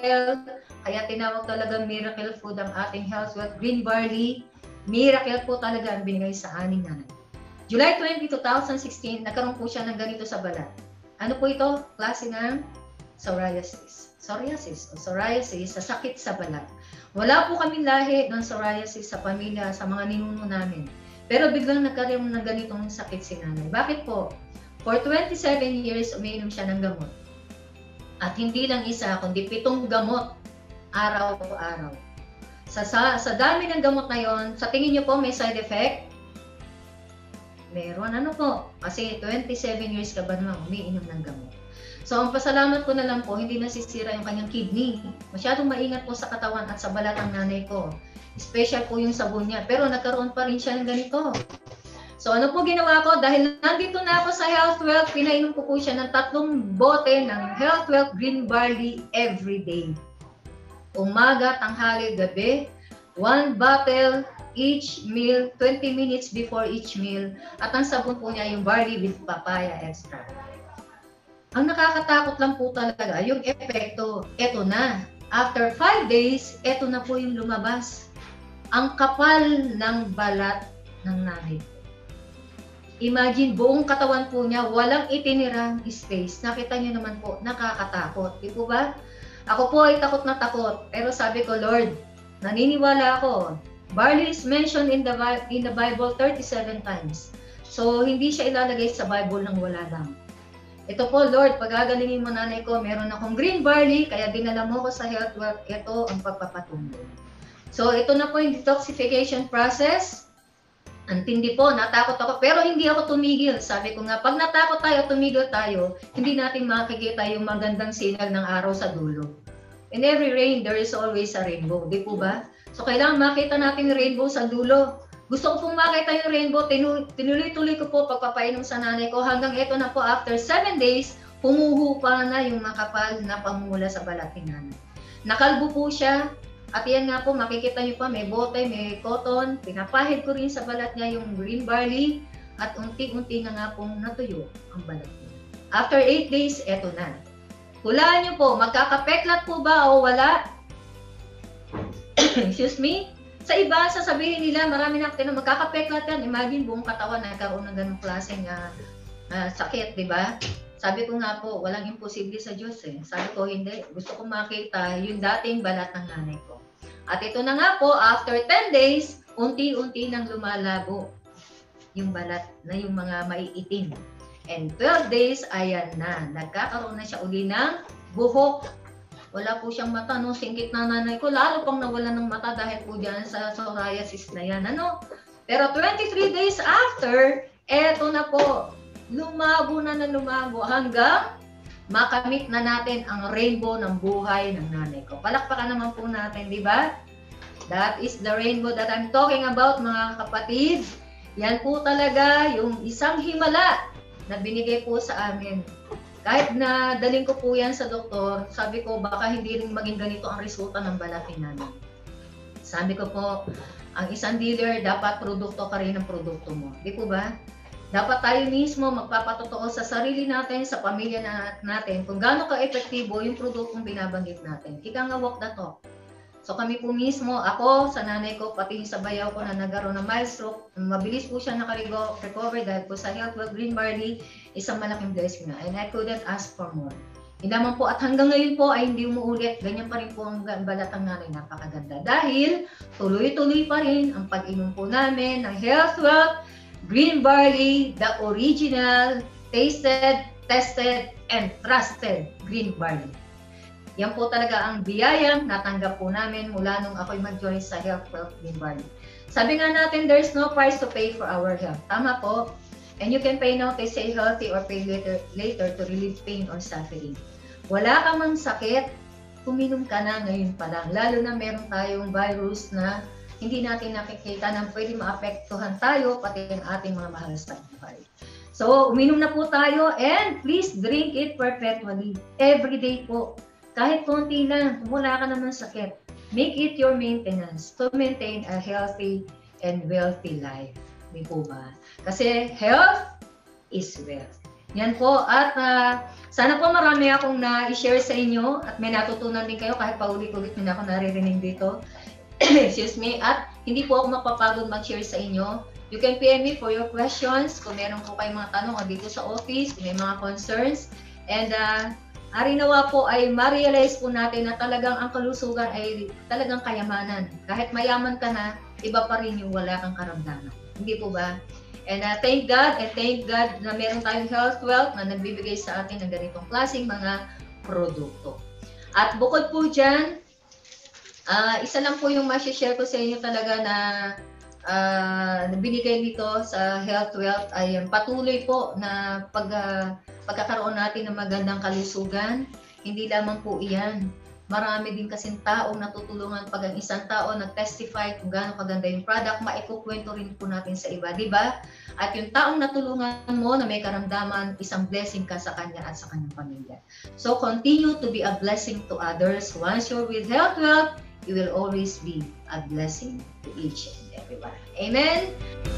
Kaya tinawag talaga miracle food ang ating Health Wealth Green Barley. Miracle po talaga ang binigay sa aning nanay. July twentieth, twenty sixteen, nagkaroon po siya ng ganito sa balat. Ano po ito? Klase ng psoriasis. Psoriasis o psoriasis sa sakit sa balat. Wala po kaming lahi ng psoriasis sa pamilya, sa mga ninuno namin. Pero biglang nagkaroon ng ganitong sakit si nanay. Bakit po? For twenty-seven years, umiinom siya ng gamot. At hindi lang isa, kundi pitong gamot araw-araw. Sa, sa, sa dami ng gamot na yon, sa tingin niyo po may side effect? Meron, ano po? Kasi twenty-seven years ka ba naman umiinom ng gamot. So, ang pasalamat ko na lang po, hindi nasisira yung kanyang kidney. Masyadong maingat po sa katawan at sa balat ang nanay ko. Special po yung sabon niya. Pero nagkaroon pa rin siya ng ganito. So, ano po ginawa ko? Dahil nandito na ako sa Health Wealth, pinainom ko po siya ng tatlong bote ng Health Wealth Green Barley every day. Umaga, tanghali, gabi. One bottle each meal, twenty minutes before each meal. At ang sabon po niya yung barley with papaya extra. Ang nakakatakot lang po talaga, yung epekto, eto na. After five days, eto na po yung lumabas. Ang kapal ng balat ng nanay ko. Imagine, buong katawan po niya, walang itinirang space. Nakita niyo naman po, nakakatakot. Di po ba? Ako po ay takot na takot. Pero sabi ko, Lord, naniniwala ako. Barley is mentioned in the, in the Bible thirty-seven times. So, hindi siya ilalagay sa Bible ng wala lang. Ito po, Lord, pagagalingin mo nanay ko, meron akong green barley, kaya dinala mo ko sa Health Wealth, ito ang pagpapatuloy. So, ito na po yung detoxification process. Antindi po, natakot ako, pero hindi ako tumigil. Sabi ko nga, pag natakot tayo, tumigil tayo, hindi natin makikita yung magandang signal ng araw sa dulo. In every rain, there is always a rainbow. Di po ba? So, kailangan makita natin yung rainbow sa dulo. Gusto ko pong makita yung rainbow, tinuloy-tuloy ko po pagpapainom sa nanay ko. Hanggang ito na po, after seven days, humuhupa na yung makapal na pamumula sa balat ni nanay. Nakalbo po siya. At yan nga po, makikita nyo pa, may bote, may cotton. Pinapahid ko rin sa balat niya yung green barley. At unti-unti na nga pong natuyo ang balat niya. After eight days, eto na. Hulaan nyo po, magkakapeklat po ba o wala? Excuse me? Sa iba, sasabihin nila, marami na na magkakapeklat yan. Imagine, buong katawan na nagkaroon ng ganong klaseng uh, uh, sakit, di ba? Sabi ko nga po, walang imposible sa Diyos eh. Sabi ko, hindi. Gusto ko makita yung dating balat ng nanay ko. At ito na nga po, after ten days, unti-unti nang lumalabo yung balat na yung mga maiitim. And twelve days, ayan na. Nagkakaroon na siya uli ng buhok. Wala po siyang mata, no? Singkit na nanay ko. Lalo pang nawala ng mata dahil po dyan sa psoriasis na yan, ano? Pero twenty-three days after, eto na po. Lumabo na na lumabo hanggang makamit na natin ang rainbow ng buhay ng nanay ko. Palakpakan naman po natin, di ba? That is the rainbow that I'm talking about, mga kapatid. Yan po talaga yung isang himala na binigay po sa amin. Kahit na daling ko po yan sa doktor, sabi ko baka hindi rin maging ganito ang resulta ng balat ni nanay. Sabi ko po, ang isang dealer, dapat produkto ka rin ng produkto mo. Di po ba? Dapat tayo mismo magpapatotoo sa sarili natin, sa pamilya na natin, kung gaano ka-epektibo yung produktong binabanggit natin. Ika nga walk the talk. So kami po mismo, ako, sa nanay ko, pati sa bayaw ko na nagkaroon ng mild stroke, mabilis po siya nakarecover dahil po sa Health Wealth Green Barley, isang malaking blessing na. And I couldn't ask for more. Hindi naman po, at hanggang ngayon po ay hindi umuulit, ganyan pa rin po ang balat ng nanay, napakaganda. Dahil tuloy-tuloy pa rin ang pag-inom po namin ng Health Wealth Green Barley, the original, tasted, tested, and trusted green barley. Yan po talaga ang biyayang natanggap po namin mula nung ako'y mag-join sa Health Wealth Green Barley. Sabi nga natin, there's no price to pay for our health. Tama po. And you can pay now to stay healthy or pay later, later to relieve pain or suffering. Wala ka mang sakit, uminom ka na ngayon pa lang. Lalo na meron tayong virus na hindi natin nakikita na pwede maapektuhan tayo, pati ang ating mga mahal sa buhay. So, uminom na po tayo and please drink it perpetually. Every day po. Kahit konti lang, wala ka naman sakit. Make it your maintenance to maintain a healthy and wealthy life. Di po ba? Kasi health is wealth. Yan po. At uh, sana po marami akong na-share sa inyo at may natutunan din kayo kahit paulit-ulit na ako naririnig dito. Excuse me. At hindi po ako mapapagod mag-share sa inyo. You can P M me for your questions. Kung meron po kayong mga tanong dito sa office, may mga concerns. And uh, Ari nawa po ay ma-realize po natin na talagang ang kalusugan ay talagang kayamanan. Kahit mayaman ka na, iba pa rin yung wala kang karamdaman. Hindi po ba? And uh, thank God, and thank God na meron tayong Health Wealth na nagbibigay sa atin ng ganitong klaseng mga produkto. At bukod po dyan, uh, isa lang po yung ma-share ko sa inyo talaga na uh, binigay dito sa Health Wealth ay patuloy po na pag, uh, pagkakaroon natin ng magandang kalusugan. Hindi lamang po iyan. Marami din kasing taong natutulungan pag ang isang tao nag-testify kung gaano kaganda yung product, maikukwento rin po natin sa iba, di ba? At yung taong natulungan mo na may karamdaman, isang blessing ka sa kanya at sa kanyang pamilya. So continue to be a blessing to others. Once you're with Health Wealth, you will always be a blessing to each and everyone. Amen?